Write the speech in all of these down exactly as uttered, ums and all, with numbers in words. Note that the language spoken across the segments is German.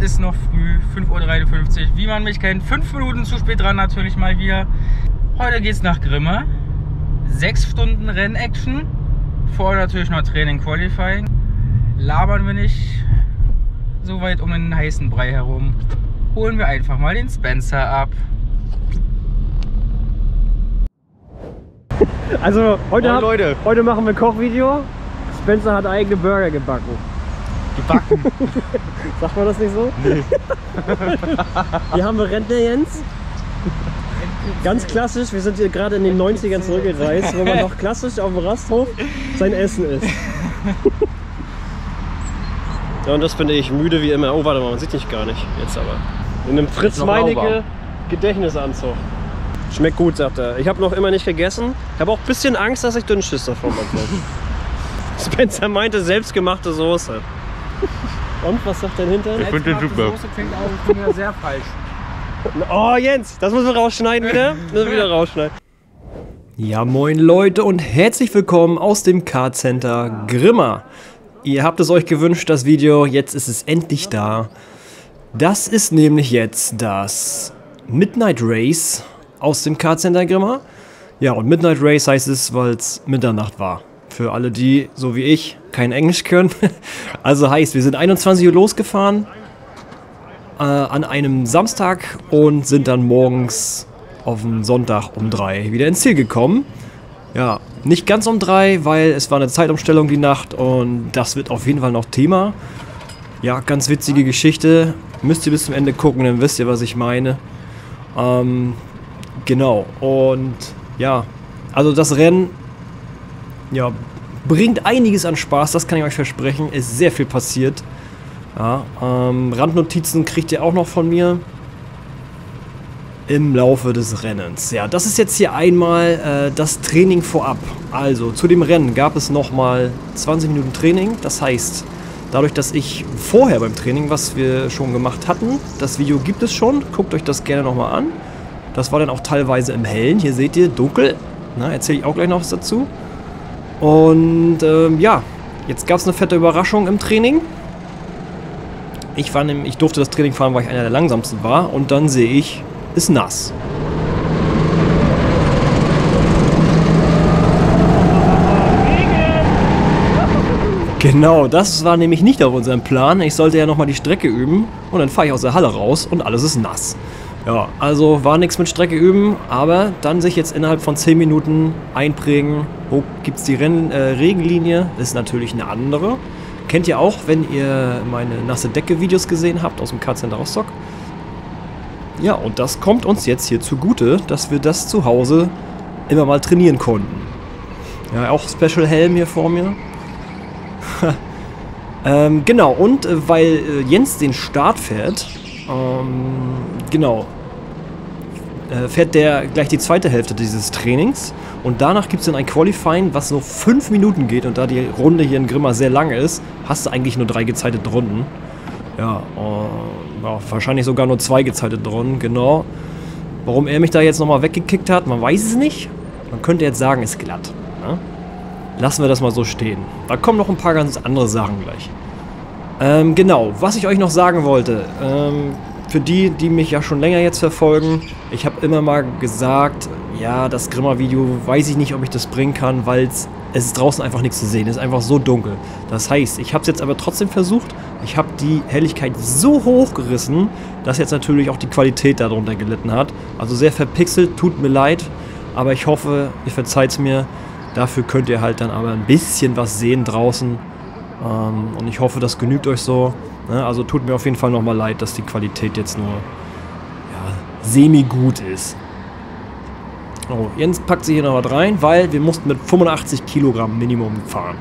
ist noch früh, fünf Uhr dreiundfünfzig. Wie man mich kennt, fünf Minuten zu spät dran natürlich mal wieder. Heute geht's nach Grimme. Sechs Stunden Renn-Action. Vorher natürlich noch Training Qualifying. Labern wir nicht so weit um den heißen Brei herum. Holen wir einfach mal den Spencer ab. Also heute, oh, hab, Leute. heute machen wir Kochvideo. Spencer hat eigene Burger gebacken. Gebacken? Sagt man das nicht so? Nee. Hier haben wir Rentner Jens. Ganz klassisch, wir sind hier gerade in den neunzigern zurückgereist, wo man noch klassisch auf dem Rasthof sein Essen isst. Ja, und das finde ich müde wie immer. Oh, warte mal, man sieht dich gar nicht jetzt aber. In einem Fritz Meinecke Gedächtnisanzug. Schmeckt gut, sagt er. Ich habe noch immer nicht gegessen. Ich habe auch ein bisschen Angst, dass ich Dünnschiss davon bekomme. Spencer meinte selbstgemachte Soße. Und, was sagt dein Hintern? Ich finde den super. Soße klingt auch schon wieder sehr falsch. Oh Jens, das müssen wir rausschneiden wieder. Müssen wir wieder rausschneiden. Ja, moin Leute und herzlich willkommen aus dem Kart-Center Grimma. Ihr habt es euch gewünscht, das Video, jetzt ist es endlich da. Das ist nämlich jetzt das Midnight Race aus dem Kart-Center Grimma. Ja, und Midnight Race heißt es, weil es Mitternacht war. Für alle die, so wie ich, kein Englisch können. Also heißt, wir sind einundzwanzig Uhr losgefahren äh, an einem Samstag und sind dann morgens auf den Sonntag um drei wieder ins Ziel gekommen. Ja, nicht ganz um drei, weil es war eine Zeitumstellung die Nacht und das wird auf jeden Fall noch Thema. Ja, ganz witzige Geschichte. Müsst ihr bis zum Ende gucken, dann wisst ihr, was ich meine. Ähm, genau. Und ja, also das Rennen ja, bringt einiges an Spaß, das kann ich euch versprechen. Ist sehr viel passiert. Ja, ähm, Randnotizen kriegt ihr auch noch von mir im Laufe des Rennens. Ja, das ist jetzt hier einmal äh, das Training vorab. Also zu dem Rennen gab es nochmal zwanzig Minuten Training. Das heißt, dadurch, dass ich vorher beim Training, was wir schon gemacht hatten, das Video gibt es schon, guckt euch das gerne nochmal an. Das war dann auch teilweise im Hellen. Hier seht ihr, dunkel. Na, erzähle ich auch gleich noch was dazu. Und ähm, ja, jetzt gab es eine fette Überraschung im Training. Ich, war nämlich, ich durfte das Training fahren, weil ich einer der langsamsten war. Und dann sehe ich, ist nass. Genau, das war nämlich nicht auf unserem Plan. Ich sollte ja nochmal die Strecke üben. Und dann fahre ich aus der Halle raus und alles ist nass. Ja, also war nichts mit Strecke üben, aber dann sich jetzt innerhalb von zehn Minuten einprägen, wo gibt es die Renn äh, Regenlinie, ist natürlich eine andere. Kennt ihr auch, wenn ihr meine nasse Decke-Videos gesehen habt aus dem Kart-Center Rostock. Ja, und das kommt uns jetzt hier zugute, dass wir das zu Hause immer mal trainieren konnten. Ja, auch Special Helm hier vor mir. ähm, genau, und äh, weil äh, Jens den Start fährt, ähm, genau, äh, fährt der gleich die zweite Hälfte dieses Trainings und danach gibt es dann ein Qualifying, was nur fünf Minuten geht und da die Runde hier in Grimma sehr lange ist, hast du eigentlich nur drei gezeitete Runden. Ja, äh, ja, wahrscheinlich sogar nur zwei gezeitete Runden, genau. Warum er mich da jetzt nochmal weggekickt hat, man weiß es nicht. Man könnte jetzt sagen, ist glatt. Ne? Lassen wir das mal so stehen. Da kommen noch ein paar ganz andere Sachen gleich. Ähm, genau, was ich euch noch sagen wollte, ähm, für die, die mich ja schon länger jetzt verfolgen, ich habe immer mal gesagt, ja, das Grimma-Video, weiß ich nicht, ob ich das bringen kann, weil es ist draußen einfach nichts zu sehen, es ist einfach so dunkel. Das heißt, ich habe es jetzt aber trotzdem versucht, ich habe die Helligkeit so hoch gerissen, dass jetzt natürlich auch die Qualität darunter gelitten hat. Also sehr verpixelt, tut mir leid, aber ich hoffe, ihr verzeiht es mir, dafür könnt ihr halt dann aber ein bisschen was sehen draußen. Ähm, und ich hoffe, das genügt euch so. Ne? Also tut mir auf jeden Fall nochmal leid, dass die Qualität jetzt nur ja, semi-gut ist. Oh, Jens packt sich hier noch was rein, weil wir mussten mit fünfundachtzig Kilogramm Minimum fahren.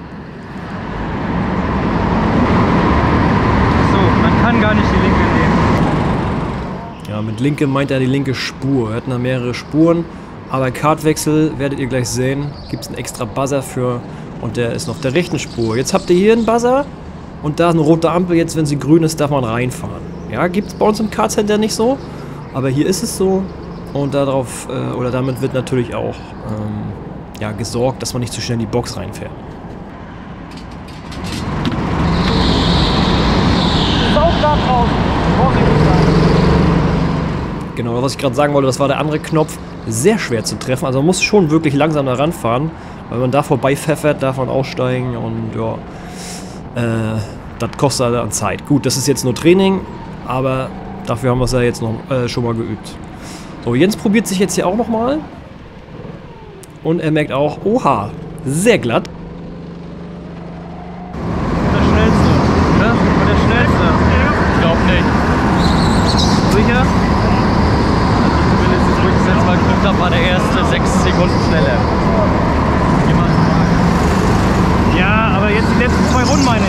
So, man kann gar nicht die linke nehmen. Ja, mit linke meint er die linke Spur. Wir hatten da mehrere Spuren, aber Kartwechsel werdet ihr gleich sehen. Gibt es einen extra Buzzer für. Und der ist noch auf der rechten Spur. Jetzt habt ihr hier einen Buzzer und da eine rote Ampel. Jetzt, wenn sie grün ist, darf man reinfahren. Ja, gibt es bei uns im Kart-Center nicht so. Aber hier ist es so. Und darauf, äh, oder damit wird natürlich auch ähm, ja, gesorgt, dass man nicht zu schnell in die Box reinfährt. Sauggrad raus. Genau, was ich gerade sagen wollte, das war der andere Knopf. Sehr schwer zu treffen, also man muss schon wirklich langsam da ranfahren. Weil man da vorbei pfeffert, darf man aussteigen und ja, äh, das kostet halt an Zeit. Gut, das ist jetzt nur Training, aber dafür haben wir es ja jetzt noch äh, schon mal geübt. So, Jens probiert sich jetzt hier auch nochmal. Und er merkt auch, oha, sehr glatt. Der schnellste. Ne? Der schnellste. Ich glaub nicht. Sicher? Also zumindest, wo ich das letzte Mal geguckt habe, war der erste sechs Sekunden schneller. Ja, aber jetzt die letzten zwei Runden, meine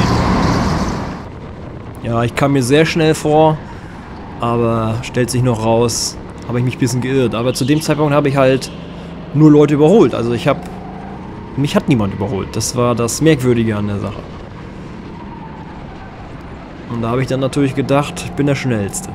ich. Ja, ich kam mir sehr schnell vor, aber stellt sich noch raus, habe ich mich ein bisschen geirrt. Aber zu dem Zeitpunkt habe ich halt nur Leute überholt. Also ich habe, mich hat niemand überholt. Das war das Merkwürdige an der Sache. Und da habe ich dann natürlich gedacht, ich bin der Schnellste.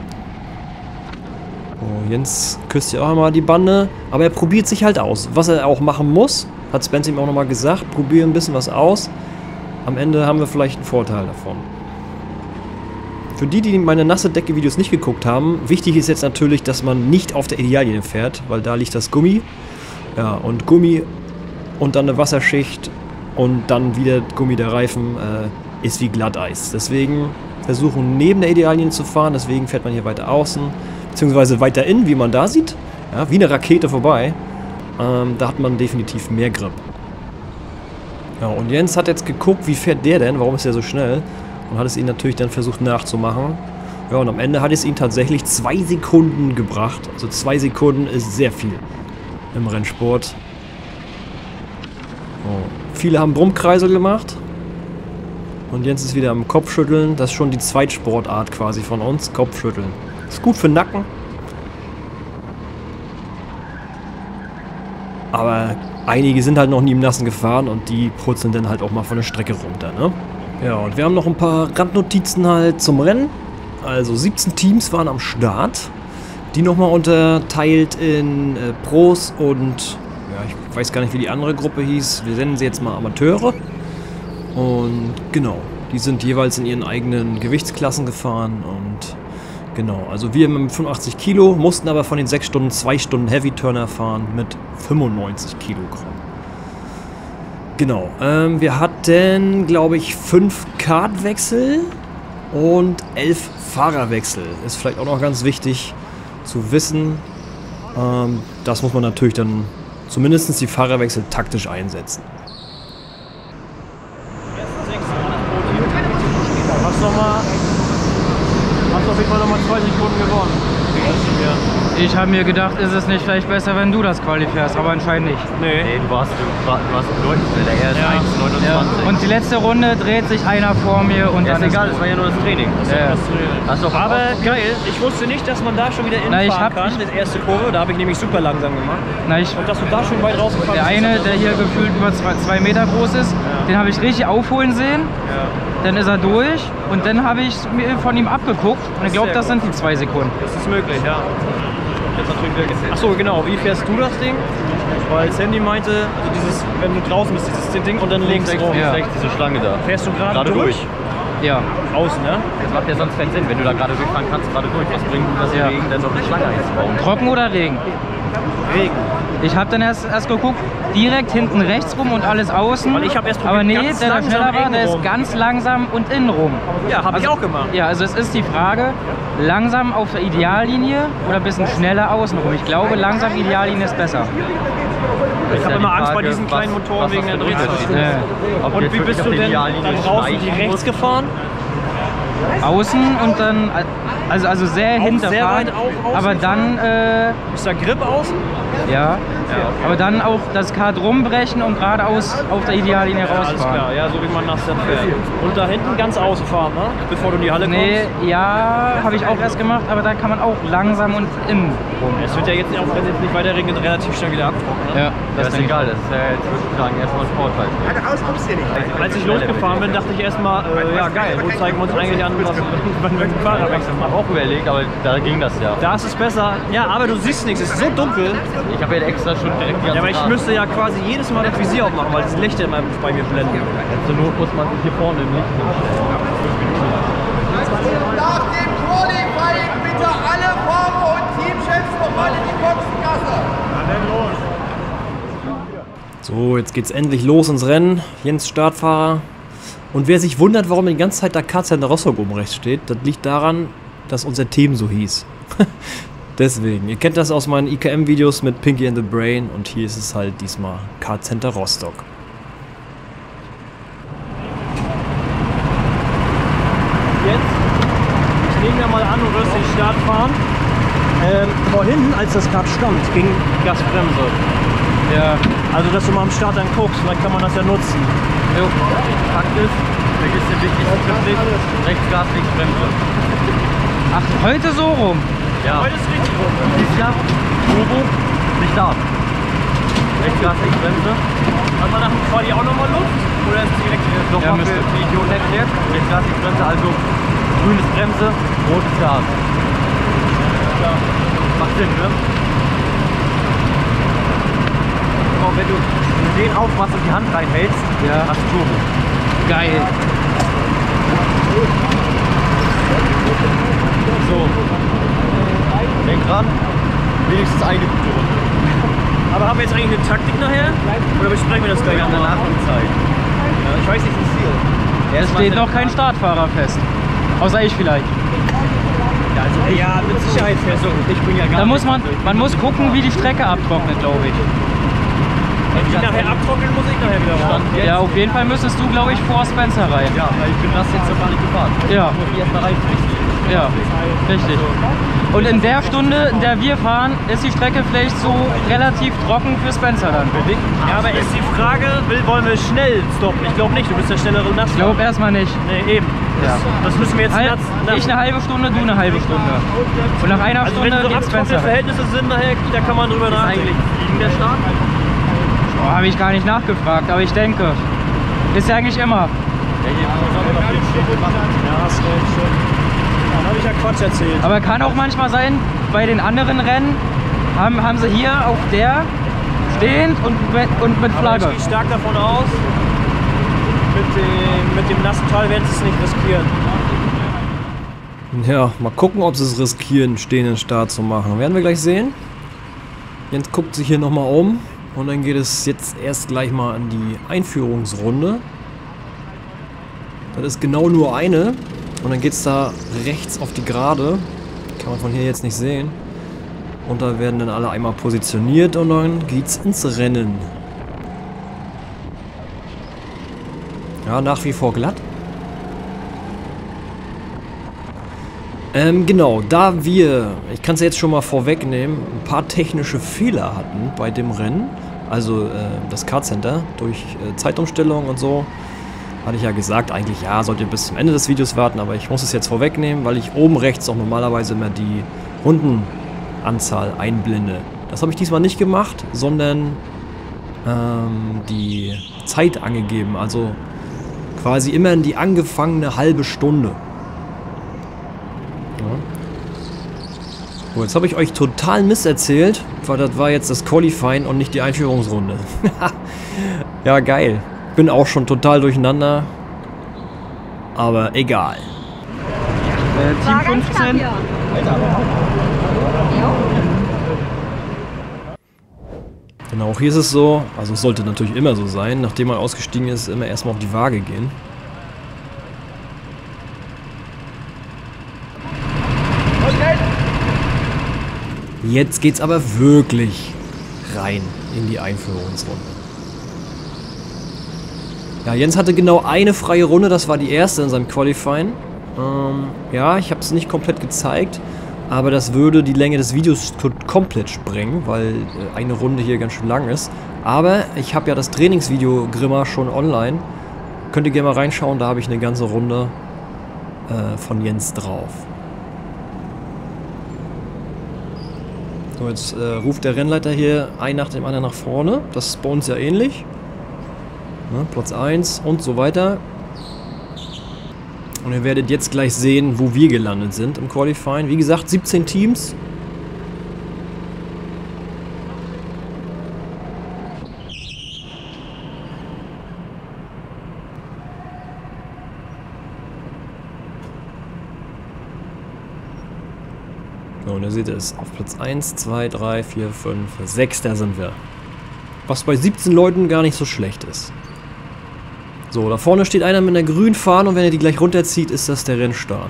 Oh, Jens küsst ja auch mal die Bande, aber er probiert sich halt aus. Was er auch machen muss, hat Spence ihm auch nochmal gesagt, probier ein bisschen was aus. Am Ende haben wir vielleicht einen Vorteil davon. Für die, die meine nasse Decke-Videos nicht geguckt haben, wichtig ist jetzt natürlich, dass man nicht auf der Ideallinie fährt, weil da liegt das Gummi. Ja, und Gummi und dann eine Wasserschicht und dann wieder Gummi der Reifen äh, ist wie Glatteis. Deswegen versuchen neben der Ideallinie zu fahren, deswegen fährt man hier weiter außen, beziehungsweise weiter innen, wie man da sieht. Ja, wie eine Rakete vorbei. Ähm, da hat man definitiv mehr Grip. Ja, und Jens hat jetzt geguckt, wie fährt der denn, warum ist er so schnell? Und hat es ihn natürlich dann versucht nachzumachen. Ja, und am Ende hat es ihn tatsächlich zwei Sekunden gebracht. Also zwei Sekunden ist sehr viel im Rennsport. Oh. Viele haben Brummkreise gemacht. Und Jens ist wieder am Kopfschütteln. Das ist schon die Zweitsportart quasi von uns, Kopfschütteln. Ist gut für den Nacken. Aber einige sind halt noch nie im Nassen gefahren und die purzeln dann halt auch mal von der Strecke runter, ne? Ja, und wir haben noch ein paar Randnotizen halt zum Rennen. Also siebzehn Teams waren am Start. Die nochmal unterteilt in äh, Pros und, ja, ich weiß gar nicht, wie die andere Gruppe hieß. Wir nennen sie jetzt mal Amateure. Und genau, die sind jeweils in ihren eigenen Gewichtsklassen gefahren und genau, also wir mit fünfundachtzig Kilo, mussten aber von den sechs Stunden zwei Stunden Heavy Turner fahren mit fünfundneunzig Kilogramm. Genau, ähm, wir hatten, glaube ich, fünf Kartwechsel und elf Fahrerwechsel. Ist vielleicht auch noch ganz wichtig zu wissen. Ähm, das muss man natürlich dann zumindest die Fahrerwechsel taktisch einsetzen. Hast noch mal, hast auf jeden Fall nochmal zwei Sekunden gewonnen. Ich habe mir gedacht, ist es nicht vielleicht besser, wenn du das Quali fährst, aber anscheinend nicht. Nee, nee, du warst, du, du warst bedeutend schneller. Er ist Ja. eins neunundzwanzig. Ja. Und die letzte Runde dreht sich einer vor mir und Ja, dann ist ist egal, das war ja nur das Training. Ja. Hast doch Aber geil, ich wusste nicht, dass man da schon wieder Na, ich infahren hab- kann, das erste Kurve, da habe ich nämlich super langsam gemacht. Na, ich, Und dass du da schon weit rausgefahren der bist. eine, der hier gefühlt über zwei, zwei Meter groß ist, den habe ich richtig aufholen sehen. Dann ist er durch und dann habe ich mir von ihm abgeguckt und ich glaube, sehr das sind die zwei Sekunden. Das ist möglich, ja. Jetzt natürlich wirklich. Achso, genau, wie fährst du das Ding? Weil Sandy meinte, also dieses, wenn du draußen bist, dieses Ding und dann links rum. Ja. Rechts diese Schlange da. Fährst du gerade Gerade durch? durch. Ja. Außen, ne? Das macht ja sonst keinen Sinn, wenn du da gerade durchfahren kannst, gerade durch. Was bringt das Ja. Regen, dann noch eine Schlange einzubauen? Trocken oder Regen? Regen. Ich habe dann erst, erst geguckt, direkt hinten rechts rum und alles außen. Weil ich hab erst Aber nee, probiert, ganz der da langsam schneller war, eng der rum. ist ganz langsam und innen rum. Ja, habe ich Also- auch gemacht. Ja, also es ist die Frage, langsam auf der Ideallinie oder ein bisschen schneller außenrum. Ich glaube, langsam Ideallinie ist besser. Ich habe immer Angst bei diesen kleinen Motoren wegen der Drehzahl. Ja. Ob Und jetzt wie wirklich bist auf du der denn Ideallinie dann draußen schleichen die rechts musst? gefahren? Außen und dann, also, also sehr Auch hinterfahren, sehr weit auch außen aber dann, äh, Ist da Grip außen? ja, aber dann auch das Kart rumbrechen und geradeaus auf der Ideallinie Ja, alles rausfahren. klar, ja, so wie man das dann fährt. Und da hinten ganz außen fahren, ne? Bevor du in die Halle Nee, kommst. ja, habe ich auch erst gemacht, aber da kann man auch langsam und innen rum. Es wird ja jetzt auch, wenn es jetzt nicht weiter regnet, relativ schnell wieder abtrocknen. Ne? Ja, Das ist denke ich egal, auch. das ist ja jetzt sozusagen erstmal ein Vorteil. Als ich losgefahren bin, dachte ich erstmal, äh, ja geil, wo zeigen wir uns eigentlich an, was, wenn wir den Fahrerwechsel Ich machen. habe auch überlegt, aber da ging das ja. Da ist es besser. Ja, aber du siehst nichts, es ist so dunkel. Ich habe ja extra schon direkt die ganze Ja, aber ich Fahrt. müsste ja quasi jedes Mal das Visier aufmachen, weil das Lichter immer bei mir blenden. Zur Not muss man sich hier vorne im Licht hinstellen. Nach dem Qualifying bitte alle Fahrer und So, jetzt geht's endlich los ins Rennen. Jens Startfahrer. Und wer sich wundert, warum die ganze Zeit der Kart-Center Rostock oben rechts steht, das liegt daran, dass unser Team so hieß. Deswegen. Ihr kennt das aus meinen I K M-Videos mit Pinky and the Brain und hier ist es halt diesmal Kart-Center Rostock. Jetzt, ich nehme ja mal an, du wirst den Start fahren. Ähm, vorhin, als das Kart stand, ging Gasbremse. Ja. Also, dass du mal am Start dann guckst, vielleicht kann man das ja nutzen. Jo, Fakt ist, das ist der wichtigste Tipp, rechts Gas, links Bremse. Ach, heute so rum? Ja. Heute ist richtig rum. Dieses Jahr, Turbo, nicht Start. Rechts Gas, links Bremse. Hat man nach dem Quali auch nochmal Luft? Oder ist es direkt Nochmal Ja, für müsste. die Idioten erklärt. Rechts Gas, links Bremse, also grünes Bremse, rotes Gas. Ja. Macht Sinn, ne? Auch wenn du den aufmachst und die Hand reinhältst, Ja. hast du Turbo. Geil. So. Denk dran, wenigstens eine gute Runde. Aber haben wir jetzt eigentlich eine Taktik nachher? Oder besprechen wir das gleich Wir haben nochmal? danach die Zeit. Ja, ich weiß nicht, wie viel. Es steht noch kein Startfahrer fest. Außer ich vielleicht. Ja, also ich, Ja, mit Sicherheit fährst du. ich bring ja gar Da muss nichts. man, man muss gucken, wie die Strecke abtrocknet, glaube ich. Wenn die nachher abtrocknen, muss ich nachher wieder fahren. Jetzt- Ja, auf jeden Fall müsstest du, glaube ich, vor Spencer rein. Ja, weil ich bin das jetzt noch gar nicht gefahren. Ja. Muss ich erst mal reinfliegen. Ja, richtig. Und in der Stunde, in der wir fahren, ist die Strecke vielleicht so relativ trocken für Spencer dann. Ja, aber ist die Frage, will, wollen wir schnell stoppen? Ich glaube nicht, du bist der schnellere Nass. Ich glaube erstmal nicht. Nee, eben. Ja. Das müssen wir jetzt Halt, nass, nass. ich eine halbe Stunde, du eine halbe Stunde. Und nach einer Also wenn Stunde so geht abtrocknete Spencer. Verhältnisse sind, nachher, da kann man drüber Ist nachdenken. eigentlich fliegen der Start? Oh, habe ich gar nicht nachgefragt, aber ich denke. Ist ja eigentlich immer. Ja, hier sollen wir noch viel machen. Ja, hast recht, schon. Dann habe ich ja Quatsch erzählt. Aber kann auch manchmal sein, bei den anderen Rennen haben, haben sie hier auf der stehend und mit, und mit Aber Flagge. ich gehe stark davon aus, mit dem, mit dem nassen Teil werden sie es nicht riskieren. Ja, mal gucken, ob sie es riskieren, stehenden Start zu machen. Werden wir gleich sehen. Jens guckt sich hier nochmal um. Und dann geht es jetzt erst gleich mal an die Einführungsrunde. Das ist genau nur eine. Und dann geht es da rechts auf die Gerade. Kann man von hier jetzt nicht sehen. Und da werden dann alle einmal positioniert und dann geht's ins Rennen. Ja, nach wie vor glatt. Ähm, genau, da wir, ich kann es jetzt schon mal vorwegnehmen, ein paar technische Fehler hatten bei dem Rennen, also äh, das Kart-Center durch äh, Zeitumstellung und so, hatte ich ja gesagt, eigentlich ja, sollt ihr bis zum Ende des Videos warten, aber ich muss es jetzt vorwegnehmen, weil ich oben rechts auch normalerweise immer die Rundenanzahl einblende. Das habe ich diesmal nicht gemacht, sondern ähm, die Zeit angegeben, also quasi immer in die angefangene halbe Stunde. So, jetzt habe ich euch total Mist erzählt, weil das war jetzt das Qualifying und nicht die Einführungsrunde. Ja, geil. Bin auch schon total durcheinander. Aber egal. Äh, Team War ganz knapp fünfzehn. hier. Genau, auch hier ist es so, also es sollte natürlich immer so sein, nachdem man ausgestiegen ist, immer erstmal auf die Waage gehen. Jetzt geht's aber wirklich rein in die Einführungsrunde. Ja, Jens hatte genau eine freie Runde, das war die erste in seinem Qualifying. Ähm, ja, ich habe es nicht komplett gezeigt, aber das würde die Länge des Videos komplett sprengen, weil äh, eine Runde hier ganz schön lang ist. Aber ich habe ja das Trainingsvideo Grimma schon online. Könnt ihr gerne mal reinschauen, da habe ich eine ganze Runde äh, von Jens drauf. So, jetzt äh, ruft der Rennleiter hier ein nach dem anderen nach vorne. Das ist bei uns ja ähnlich. Ne, Platz eins und so weiter. Und ihr werdet jetzt gleich sehen, wo wir gelandet sind im Qualifying. Wie gesagt, siebzehn Teams. So, und ihr seht es, auf Platz eins, zwei, drei, vier, fünf, sechs, da sind wir. Was bei siebzehn Leuten gar nicht so schlecht ist. So, da vorne steht einer mit einer grünen Fahne und wenn er die gleich runterzieht, ist das der Rennstart.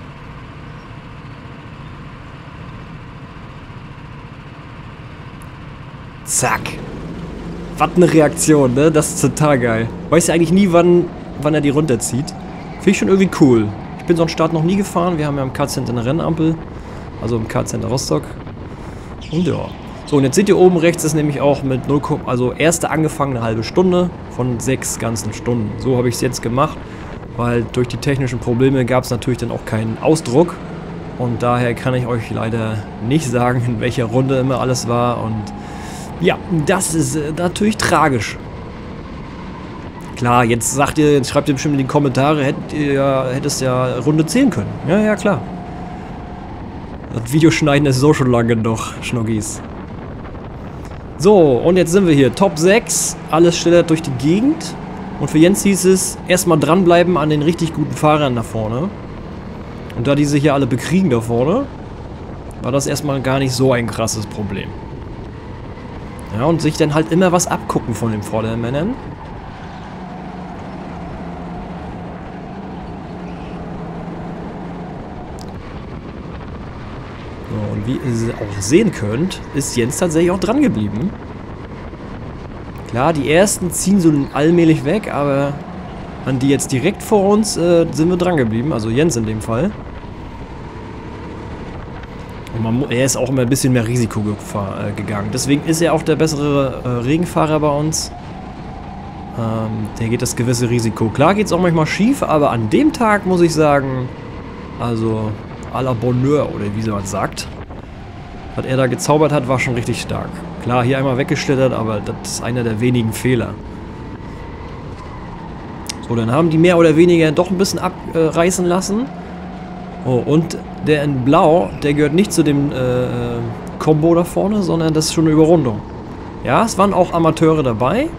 Zack. Was eine Reaktion, ne? Das ist total geil. Weiß ja eigentlich nie, wann, wann er die runterzieht. Finde ich schon irgendwie cool. Ich bin so einen Start noch nie gefahren. Wir haben ja im Kart-Center eine Rennampel. Also im Kart-Center Rostock. Und ja. So, und jetzt seht ihr oben rechts ist nämlich auch mit null, also erste angefangene halbe Stunde von sechs ganzen Stunden. So habe ich es jetzt gemacht, weil durch die technischen Probleme gab es natürlich dann auch keinen Ausdruck. Und daher kann ich euch leider nicht sagen, in welcher Runde immer alles war. Und ja, das ist äh, natürlich tragisch. Klar, jetzt sagt ihr, jetzt schreibt ihr bestimmt in die Kommentare, hättet ihr ja, hättest ja Runde zählen können. Ja, ja, klar. Das Videoschneiden ist so schon lange noch, Schnuggis. So, und jetzt sind wir hier. Top sechs, alles schlittert durch die Gegend. Und für Jens hieß es, erstmal dranbleiben an den richtig guten Fahrern da vorne. Und da diese hier alle bekriegen da vorne, war das erstmal gar nicht so ein krasses Problem. Ja, und sich dann halt immer was abgucken von den Vordermännern. So, und wie ihr auch sehen könnt, ist Jens tatsächlich auch dran geblieben. Klar, die ersten ziehen so allmählich weg, aber an die jetzt direkt vor uns äh, sind wir dran geblieben, also Jens in dem Fall. Und man, er ist auch immer ein bisschen mehr Risiko äh, gegangen. Deswegen ist er auch der bessere äh, Regenfahrer bei uns. Ähm, der geht das gewisse Risiko. Klar geht es auch manchmal schief, aber an dem Tag muss ich sagen, also à la Bonheur, oder wie man sagt, was er da gezaubert hat, war schon richtig stark. Klar, hier einmal weggeschlittert, aber das ist einer der wenigen Fehler. So, dann haben die mehr oder weniger doch ein bisschen abreißen lassen. Oh, und der in Blau, der gehört nicht zu dem äh, Combo da vorne, sondern das ist schon eine Überrundung. Ja, es waren auch Amateure dabei.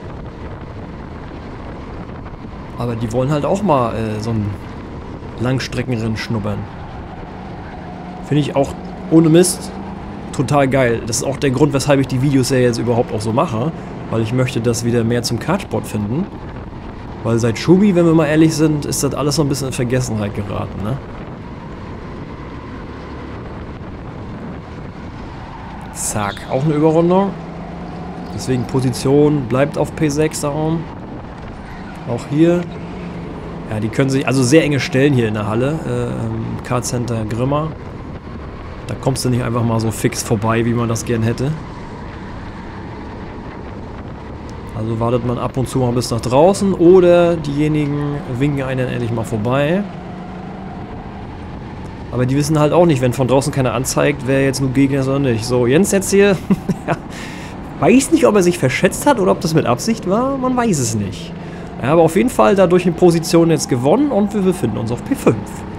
Aber die wollen halt auch mal äh, so einen Langstreckenrennen schnuppern. Finde ich auch ohne Mist total geil. Das ist auch der Grund, weshalb ich die Videos ja jetzt überhaupt auch so mache. Weil ich möchte das wieder mehr zum Kartsport finden. Weil seit Schubi, wenn wir mal ehrlich sind, ist das alles so ein bisschen in Vergessenheit geraten, ne? Zack, auch eine Überrundung. Deswegen Position bleibt auf P sechs da oben. Auch hier. Ja, die können sich, also sehr enge Stellen hier in der Halle, äh, im Kart-Center Grimma. Da kommst du nicht einfach mal so fix vorbei, wie man das gern hätte. Also wartet man ab und zu mal bis nach draußen oder diejenigen winken einen dann endlich mal vorbei. Aber die wissen halt auch nicht, wenn von draußen keiner anzeigt, wer jetzt nur Gegner ist oder nicht. So, Jens jetzt hier. Ja, weiß nicht, ob er sich verschätzt hat oder ob das mit Absicht war. Man weiß es nicht. Ja, aber auf jeden Fall dadurch eine Position jetzt gewonnen und wir befinden uns auf P fünf.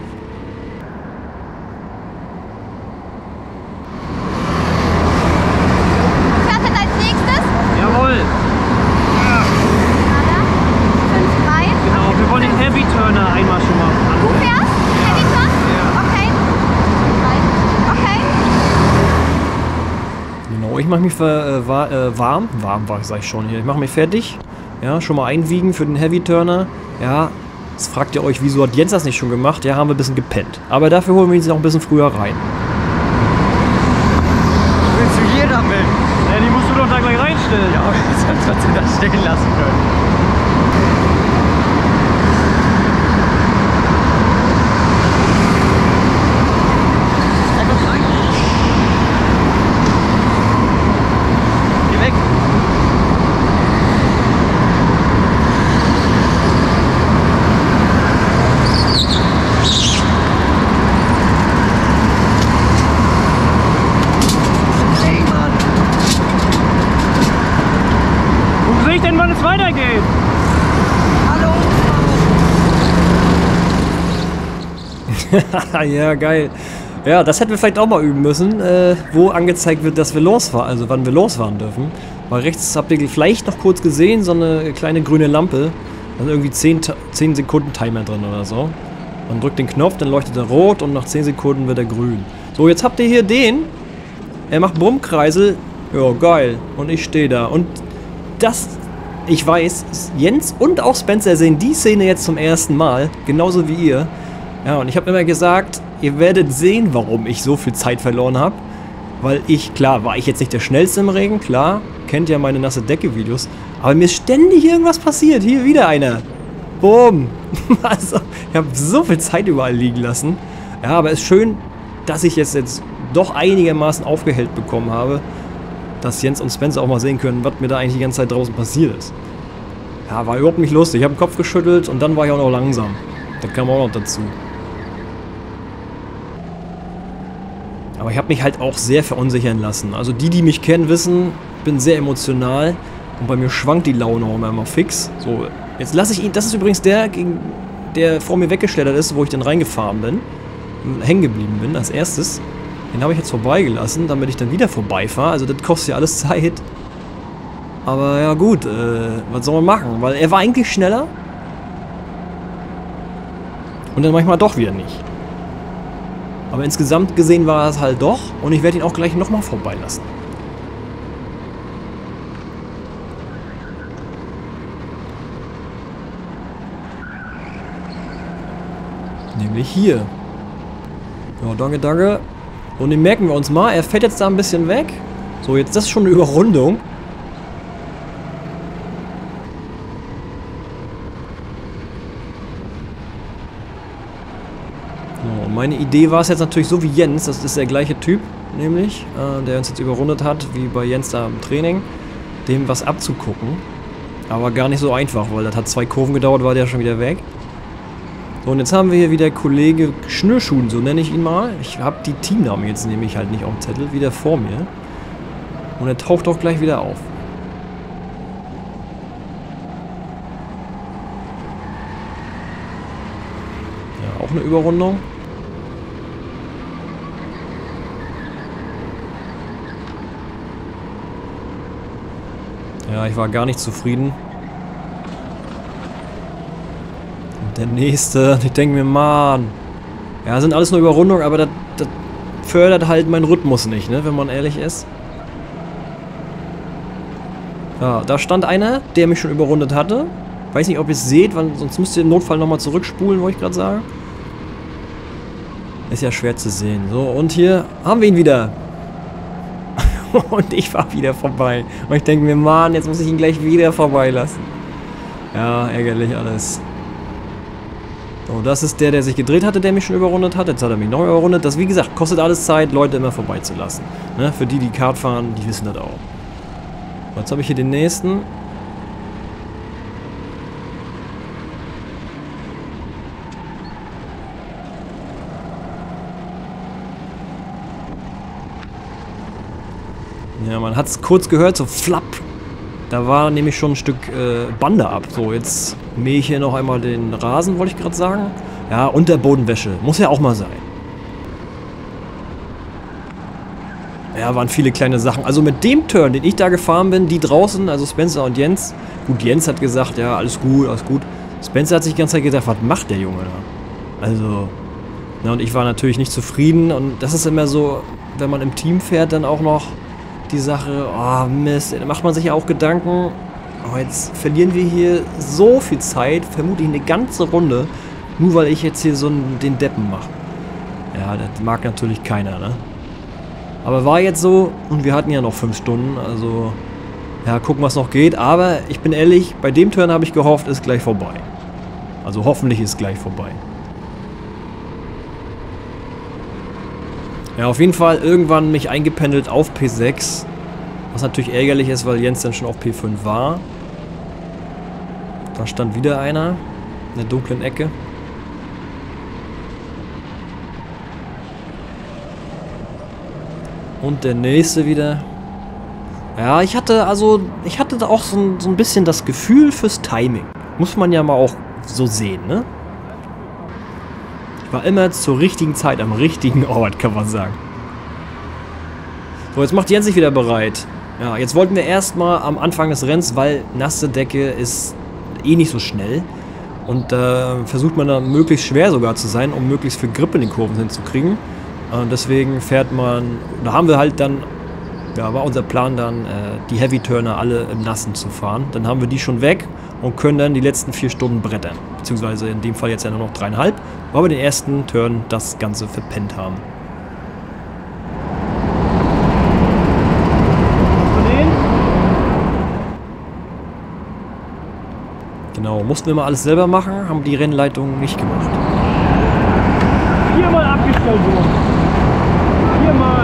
Ich mache mich für, äh, war, äh, warm, warm war ich, sag ich schon hier, ich mache mich fertig, ja, schon mal einwiegen für den Heavy Turner, ja, jetzt fragt ihr euch, wieso hat Jens das nicht schon gemacht, ja, haben wir ein bisschen gepennt, aber dafür holen wir ihn noch ein bisschen früher rein. Willst du hier damit? Ja, die musst du doch da gleich reinstellen. Ja, sonst hättest du das stehen lassen können. Weitergeht. Hallo. Ja, geil. Ja, das hätten wir vielleicht auch mal üben müssen, äh, wo angezeigt wird, dass wir losfahren, also wann wir losfahren dürfen. Weil rechts habt ihr vielleicht noch kurz gesehen, so eine kleine grüne Lampe. Da sind irgendwie zehn Sekunden Timer drin oder so. Man drückt den Knopf, dann leuchtet er rot und nach zehn Sekunden wird er grün. So, jetzt habt ihr hier den. Er macht Brummkreisel. Ja, geil. Und ich stehe da. Und das, ich weiß, Jens und auch Spencer sehen die Szene jetzt zum ersten Mal, genauso wie ihr. Ja, und ich habe immer gesagt, ihr werdet sehen, warum ich so viel Zeit verloren habe. Weil ich, klar, war ich jetzt nicht der Schnellste im Regen, klar, kennt ja meine nasse Decke-Videos. Aber mir ist ständig irgendwas passiert. Hier wieder einer. Boom. Also, ich habe so viel Zeit überall liegen lassen. Ja, aber es ist schön, dass ich jetzt, jetzt doch einigermaßen aufgehellt bekommen habe. Dass Jens und Spencer auch mal sehen können, was mir da eigentlich die ganze Zeit draußen passiert ist. Ja, war überhaupt nicht lustig. Ich habe den Kopf geschüttelt und dann war ich auch noch langsam. Das kam auch noch dazu. Aber ich habe mich halt auch sehr verunsichern lassen. Also die, die mich kennen, wissen, ich bin sehr emotional. Und bei mir schwankt die Laune auch immer fix. So, jetzt lasse ich ihn, das ist übrigens der, der vor mir weggeschleddert ist, wo ich dann reingefahren bin. Hängen geblieben bin als erstes. Den habe ich jetzt vorbeigelassen, damit ich dann wieder vorbeifahre. Also das kostet ja alles Zeit. Aber ja gut, äh, was soll man machen? Weil er war eigentlich schneller. Und dann manchmal doch wieder nicht. Aber insgesamt gesehen war es halt doch. Und ich werde ihn auch gleich nochmal vorbeilassen. Nämlich hier. Ja, danke, danke. Und den merken wir uns mal. Er fährt jetzt da ein bisschen weg. So, jetzt das ist schon eine Überrundung. Meine Idee war es jetzt natürlich so wie Jens, das ist der gleiche Typ, nämlich, äh, der uns jetzt überrundet hat, wie bei Jens da im Training, dem was abzugucken. Aber gar nicht so einfach, weil das hat zwei Kurven gedauert, war der schon wieder weg. So, und jetzt haben wir hier wieder Kollege Schnürschuhen, so nenne ich ihn mal. Ich habe die Teamnamen jetzt nämlich halt nicht auf dem Zettel, wieder vor mir. Und er taucht auch gleich wieder auf. Ja, auch eine Überrundung. Ja, ich war gar nicht zufrieden. Und der nächste, ich denke mir, Mann. Ja, sind alles nur Überrundungen, aber das, das fördert halt meinen Rhythmus nicht, ne, wenn man ehrlich ist. Ja, da stand einer, der mich schon überrundet hatte. Weiß nicht, ob ihr es seht, weil sonst müsst ihr im Notfall nochmal zurückspulen, wollte ich gerade sagen. Ist ja schwer zu sehen. So, und hier haben wir ihn wieder. Und ich war wieder vorbei. Und ich denke mir, Mann, jetzt muss ich ihn gleich wieder vorbeilassen. Ja, ärgerlich alles. So, das ist der, der sich gedreht hatte, der mich schon überrundet hat. Jetzt hat er mich noch überrundet. Das, wie gesagt, kostet alles Zeit, Leute immer vorbeizulassen. Ne? Für die, die Kart fahren, die wissen das auch. Jetzt habe ich hier den nächsten. Ja, man hat es kurz gehört, so flapp. Da war nämlich schon ein Stück äh, Bande ab. So, jetzt mähe ich hier noch einmal den Rasen, wollte ich gerade sagen. Ja, und der Bodenwäsche. Muss ja auch mal sein. Ja, waren viele kleine Sachen. Also mit dem Turn, den ich da gefahren bin, die draußen, also Spencer und Jens. Gut, Jens hat gesagt, ja, alles gut, alles gut. Spencer hat sich die ganze Zeit gedacht, was macht der Junge da? Also, na, und ich war natürlich nicht zufrieden. Und das ist immer so, wenn man im Team fährt, dann auch noch die Sache, oh Mist, da macht man sich ja auch Gedanken, oh, jetzt verlieren wir hier so viel Zeit, vermutlich eine ganze Runde, nur weil ich jetzt hier so einen, den Deppen mache. Ja, das mag natürlich keiner, ne? Aber war jetzt so, und wir hatten ja noch fünf Stunden, also, ja, gucken, was noch geht, aber ich bin ehrlich, bei dem Turn habe ich gehofft, ist gleich vorbei. Also hoffentlich ist gleich vorbei. Ja, auf jeden Fall irgendwann mich eingependelt auf P sechs. Was natürlich ärgerlich ist, weil Jens dann schon auf P fünf war. Da stand wieder einer in der dunklen Ecke. Und der nächste wieder. Ja, ich hatte also, ich hatte da auch so ein, so ein bisschen das Gefühl fürs Timing. Muss man ja mal auch so sehen, ne? War immer zur richtigen Zeit am richtigen Ort, kann man sagen. So, jetzt macht Jens sich wieder bereit. Ja, jetzt wollten wir erstmal am Anfang des Rennens, weil nasse Decke ist eh nicht so schnell. Und da äh, versucht man da möglichst schwer sogar zu sein, um möglichst viel Grip in den Kurven hinzukriegen. Und deswegen fährt man, da haben wir halt dann ja, war unser Plan dann, äh, die Heavy-Turner alle im Nassen zu fahren. Dann haben wir die schon weg und können dann die letzten vier Stunden brettern. Beziehungsweise in dem Fall jetzt ja nur noch dreieinhalb, weil wir den ersten Turn das Ganze verpennt haben. Genau, mussten wir mal alles selber machen, haben die Rennleitung nicht gemacht. Viermal abgestellt worden. Viermal.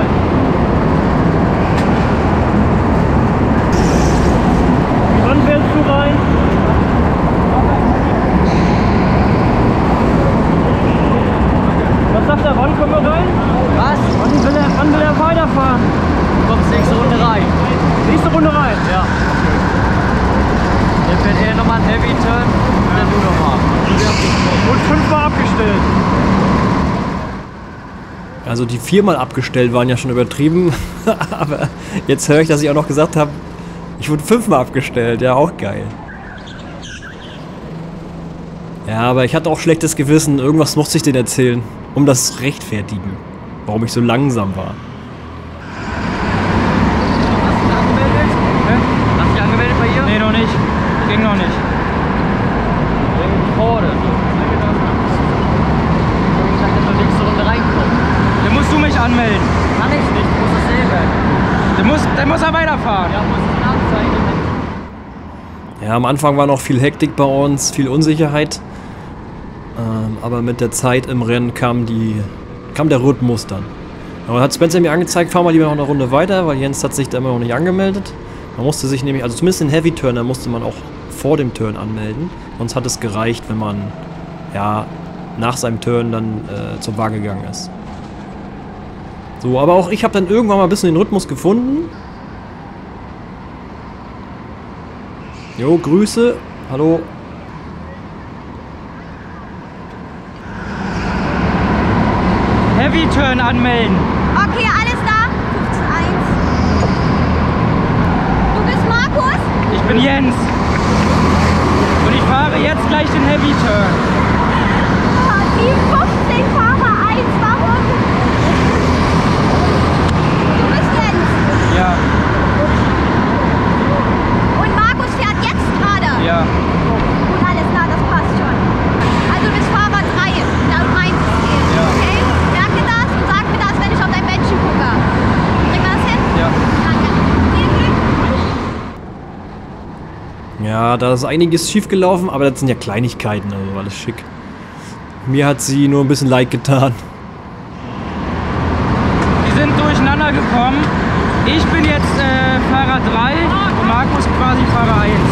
Wann fährst du rein? Was sagt er, wann kommen wir rein? Was? Wann will er, wann will er weiterfahren? Du kommst nächste Runde rein. Nächste Runde rein? Ja. Dann fährt er nochmal einen Heavy Turn und dann du nochmal. Und fünfmal abgestellt. Also die viermal abgestellt waren ja schon übertrieben, aber jetzt höre ich, dass ich auch noch gesagt habe, ich wurde fünfmal abgestellt, ja auch geil. Ja, aber ich hatte auch schlechtes Gewissen, irgendwas musste ich denen erzählen, um das zu rechtfertigen, warum ich so langsam war. Hast du dich angemeldet? Hä? Hast du dich angemeldet bei ihr? Nee, noch nicht. Ging noch nicht. Vor oder so. Ich sag, dass wir nächste Runde reinkommen. Dann musst du mich anmelden. Kann ich nicht, du musst das selber. Dann muss, dann muss er weiterfahren. Ja, muss ich anzeigen. Ja, am Anfang war noch viel Hektik bei uns, viel Unsicherheit. Ähm, aber mit der Zeit im Rennen kam, die, kam der Rhythmus dann. Aber hat Spencer mir angezeigt, fahr mal lieber noch eine Runde weiter, weil Jens hat sich da immer noch nicht angemeldet. Man musste sich nämlich, also zumindest den Heavy Turner musste man auch vor dem Turn anmelden. Sonst hat es gereicht, wenn man ja nach seinem Turn dann äh, zum Wagen gegangen ist. So, aber auch ich habe dann irgendwann mal ein bisschen den Rhythmus gefunden. Jo, Grüße. Hallo. Heavy Turn anmelden. Okay, alles da? fünfzehn eins. Du bist Markus? Ich bin Jens. Und ich fahre jetzt gleich den Heavy Turn. sieben fünfzehn, Fahrer eins, warum? Du bist Jens. Ja, Und Markus fährt jetzt gerade? ja. Gut, alles klar, das passt schon. Also du bist Fahrer drei, nach mein System. Ja. Okay? Merke das und sag mir das, wenn ich auf dein Männchen gucke. Kriegen wir das hin? Ja. Danke. Viel Glück. Ja, da ist einiges schief gelaufen, aber das sind ja Kleinigkeiten, also alles schick. Mir hat sie nur ein bisschen leid getan. Die sind durcheinander gekommen. Ich bin jetzt äh, Fahrer drei und Markus quasi Fahrer eins.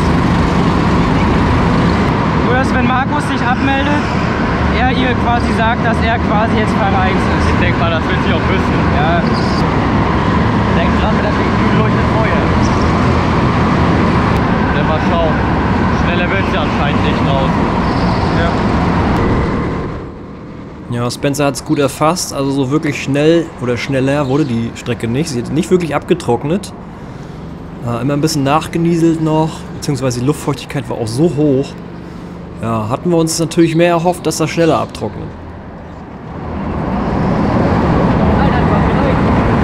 Nur dass wenn Markus sich abmeldet, er ihr quasi sagt, dass er quasi jetzt Fahrer eins ist. Ich denke mal, das will sie auch wissen. Ja, Denk dran, mit der Ding leuchtet Feuer. Dann mal schauen. Schneller wird sie anscheinend nicht raus. ja. Ja, Spencer hat es gut erfasst, also so wirklich schnell oder schneller wurde die Strecke nicht. Sie hat nicht wirklich abgetrocknet. Äh, immer ein bisschen nachgenieselt noch, beziehungsweise die Luftfeuchtigkeit war auch so hoch. Ja, hatten wir uns natürlich mehr erhofft, dass das schneller abtrocknet. Nein, einfach vielleicht.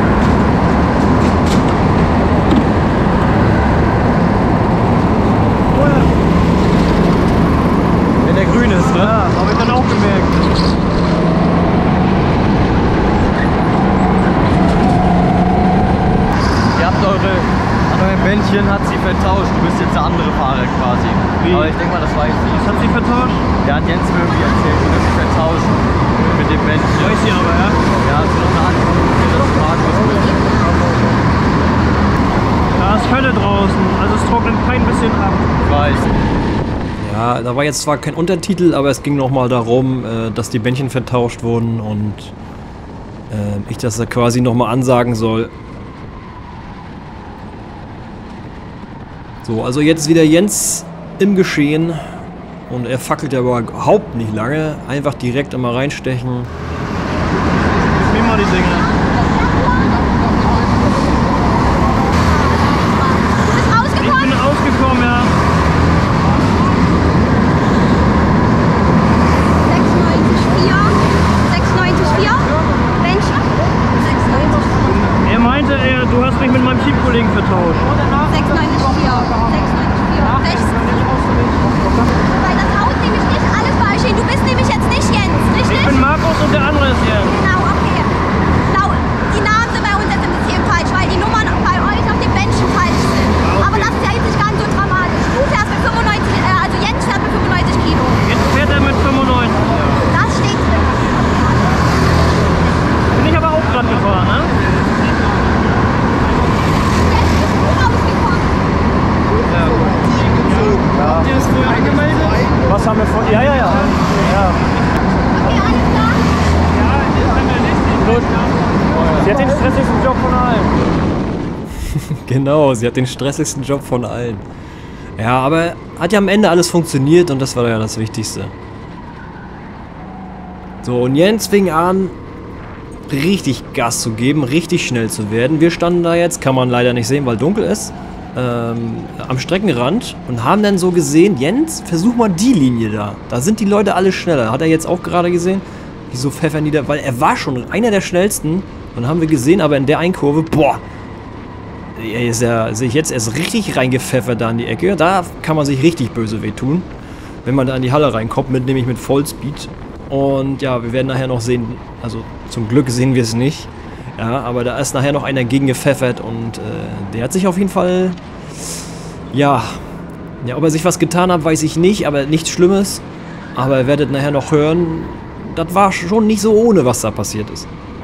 Wenn der grün ist, ne? Ja, habe ich dann auch gemerkt. Ihr habt eure, an eurem Bändchen hat sie vertauscht. Du bist jetzt der andere Fahrer quasi. Wie? Aber ich denke mal, das weiß sie. Was hat sie vertauscht? Der hat Jens mir irgendwie erzählt, du wirst sie vertauschen mit dem Bändchen. Weiß sie aber, ja? Ja, hast du noch eine Antwort, das ist Markus mit. Da ist Hölle draußen, also es trocknet kein bisschen ab. Ich weiß. Ja, da war jetzt zwar kein Untertitel, aber es ging nochmal darum, äh, dass die Bändchen vertauscht wurden und äh, ich das da quasi nochmal ansagen soll. So, also jetzt wieder Jens im Geschehen und er fackelt ja aber überhaupt nicht lange. Einfach direkt immer reinstechen. Gib mir mal die Dinge. Du bist Ich rausgekommen? bin rausgekommen, ja. sechsundneunzig vier. sechsundneunzig vier. Menschen? sechsundneunzig vier. Er meinte, er, du hast mich mich mit meinem Teamkollegen vertauscht. sechs neun vier. sechs neun vier. Rechts. Weil das haut nämlich nicht alles bei euch hin. Du bist nämlich jetzt nicht Jens, richtig? Ich bin Markus und der andere ist Jens. Genau, okay. Lau- Die Namen sind bei uns jetzt ein bisschen falsch, weil die Nummern bei euch auf den Bändchen falsch sind. Aber das ist ja jetzt nicht ganz so dramatisch. Du fährst mit fünfundneunzig, äh, also Jens fährt mit fünfundneunzig Kilo. Jetzt fährt er mit fünfundneunzig. Das steht drin. Bin ich aber auch gerade gefahren, ne? Jetzt bist du rausgekommen. Ja, gut. Habt ihr das vorher angemeldet? Was haben wir vor? Ja, ja, ja. ja. Okay, alles klar. Gut. Sie hat den stressigsten Job von allen. Genau, sie hat den stressigsten Job von allen. Ja, aber hat ja am Ende alles funktioniert und das war ja das Wichtigste. So, und Jens fing an, richtig Gas zu geben, richtig schnell zu werden. Wir standen da jetzt, kann man leider nicht sehen, weil dunkel ist, ähm, am Streckenrand und haben dann so gesehen, Jens, versuch mal die Linie da. Da sind die Leute alle schneller. Hat er jetzt auch gerade gesehen? Wieso pfeffern die da? Weil er war schon einer der schnellsten. Und haben wir gesehen, aber in der einen Kurve, boah, er ist ja, sehe ich jetzt, er ist richtig reingepfeffert da in die Ecke. Da kann man sich richtig böse wehtun, wenn man da in die Halle reinkommt, mit, nämlich mit Vollspeed. Und ja, wir werden nachher noch sehen, also zum Glück sehen wir es nicht. Ja, aber da ist nachher noch einer gegen gepfeffert und äh, der hat sich auf jeden Fall, ja, ja, ob er sich was getan hat, weiß ich nicht, aber nichts Schlimmes. Aber ihr werdet nachher noch hören, das war schon nicht so ohne, was da passiert ist.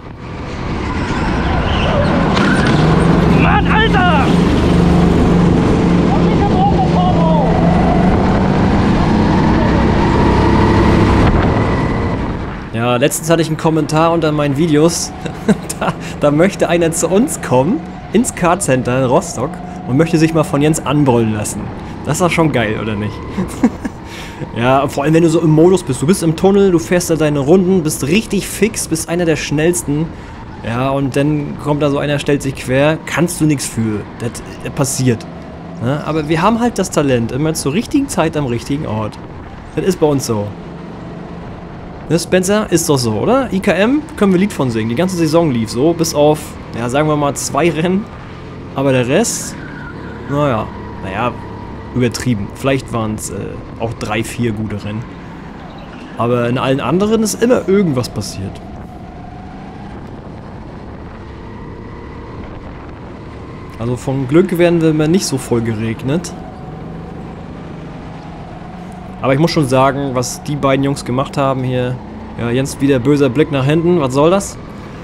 Mann, Alter! Ja, letztens hatte ich einen Kommentar unter meinen Videos, da, da möchte einer zu uns kommen, ins Kartcenter in Rostock und möchte sich mal von Jens anbrüllen lassen. Das ist doch schon geil, oder nicht? Ja, vor allem wenn du so im Modus bist, du bist im Tunnel, du fährst da deine Runden, bist richtig fix, bist einer der schnellsten. Ja, und dann kommt da so einer, stellt sich quer, kannst du nichts für, das, das passiert. Ja, aber wir haben halt das Talent, immer zur richtigen Zeit am richtigen Ort. Das ist bei uns so. Ne, Spencer? Ist doch so, oder? I K M können wir Lied von singen. Die ganze Saison lief so, bis auf, ja, sagen wir mal zwei Rennen. Aber der Rest, naja, naja, übertrieben. Vielleicht waren es äh, auch drei, vier gute Rennen. Aber in allen anderen ist immer irgendwas passiert. Also von Glück werden wir immer nicht so voll geregnet. Aber ich muss schon sagen, was die beiden Jungs gemacht haben hier. Ja, Jens wieder böser Blick nach hinten. Was soll das?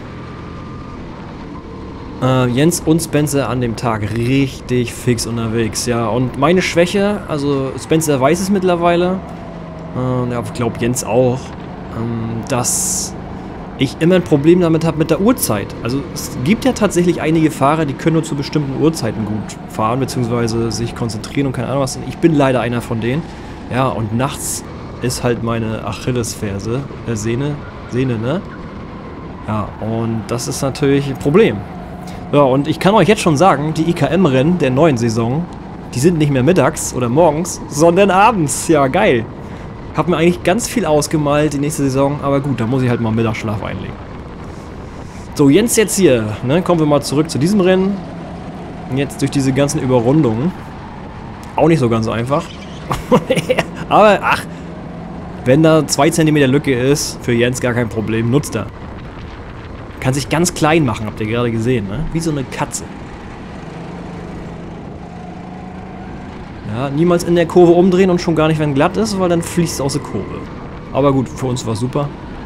Äh, Jens und Spencer an dem Tag richtig fix unterwegs. Ja, und meine Schwäche, also Spencer weiß es mittlerweile. Äh, ja, ich glaube Jens auch. Ähm, dass ich immer ein Problem damit habe mit der Uhrzeit. Also es gibt ja tatsächlich einige Fahrer, die können nur zu bestimmten Uhrzeiten gut fahren, beziehungsweise sich konzentrieren und keine Ahnung was. Ich bin leider einer von denen. Ja, und nachts ist halt meine Achillesferse, äh, Sehne, Sehne, ne? Ja, und das ist natürlich ein Problem. Ja, und ich kann euch jetzt schon sagen, die I K M-Rennen der neuen Saison, die sind nicht mehr mittags oder morgens, sondern abends. Ja, geil. Hab mir eigentlich ganz viel ausgemalt die nächste Saison, aber gut, da muss ich halt mal Mittagsschlaf einlegen. So, Jens jetzt hier, ne? Kommen wir mal zurück zu diesem Rennen. Und jetzt durch diese ganzen Überrundungen. Auch nicht so ganz einfach. Aber, ach, wenn da zwei Zentimeter Lücke ist, für Jens gar kein Problem, nutzt er. Kann sich ganz klein machen, habt ihr gerade gesehen, ne? Wie so eine Katze. Ja, niemals in der Kurve umdrehen und schon gar nicht, wenn glatt ist, weil dann fließt es aus der Kurve. Aber gut, für uns war es super.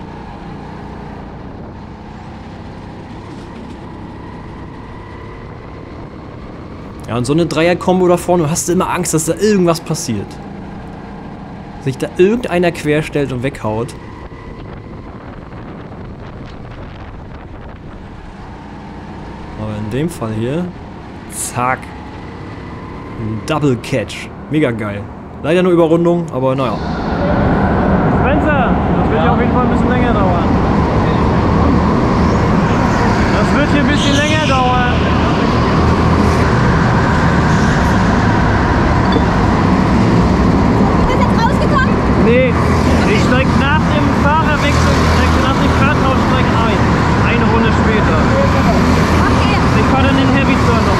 Ja, und so eine Dreier-Kombo da vorne, hast du immer Angst, dass da irgendwas passiert. Sich da irgendeiner querstellt und weghaut. Aber in dem Fall hier, zack, ein Double Catch. Mega geil. Leider nur Überrundung, aber naja. Spencer, das wird ja auf jeden Fall ein bisschen länger dauern. Das wird hier ein bisschen länger dauern. Nee, ich steig nach dem Fahrerwechsel, steig nach dem Kartenhaus steig ein. Eine Runde später. Okay. Ich fahre dann den Heavy Turn noch.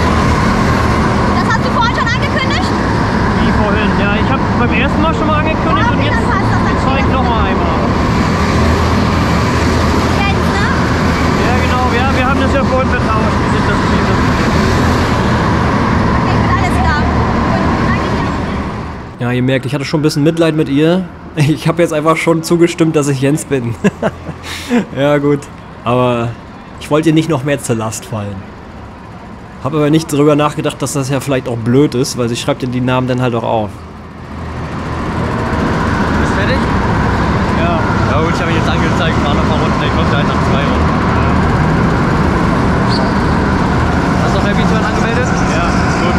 Ja, ihr merkt, ich hatte schon ein bisschen Mitleid mit ihr. Ich habe jetzt einfach schon zugestimmt, dass ich Jens bin. Ja, gut. Aber ich wollte ihr nicht noch mehr zur Last fallen. Habe aber nicht darüber nachgedacht, dass das ja vielleicht auch blöd ist, weil sie schreibt ja die Namen dann halt auch auf. Bist du fertig? Ja. Ja gut, ich habe mich jetzt angezeigt, fahr noch ein paar Runden, ich hoffe halt nach zwei Runden. Hast du noch Happy Turn angemeldet? Ja. Gut.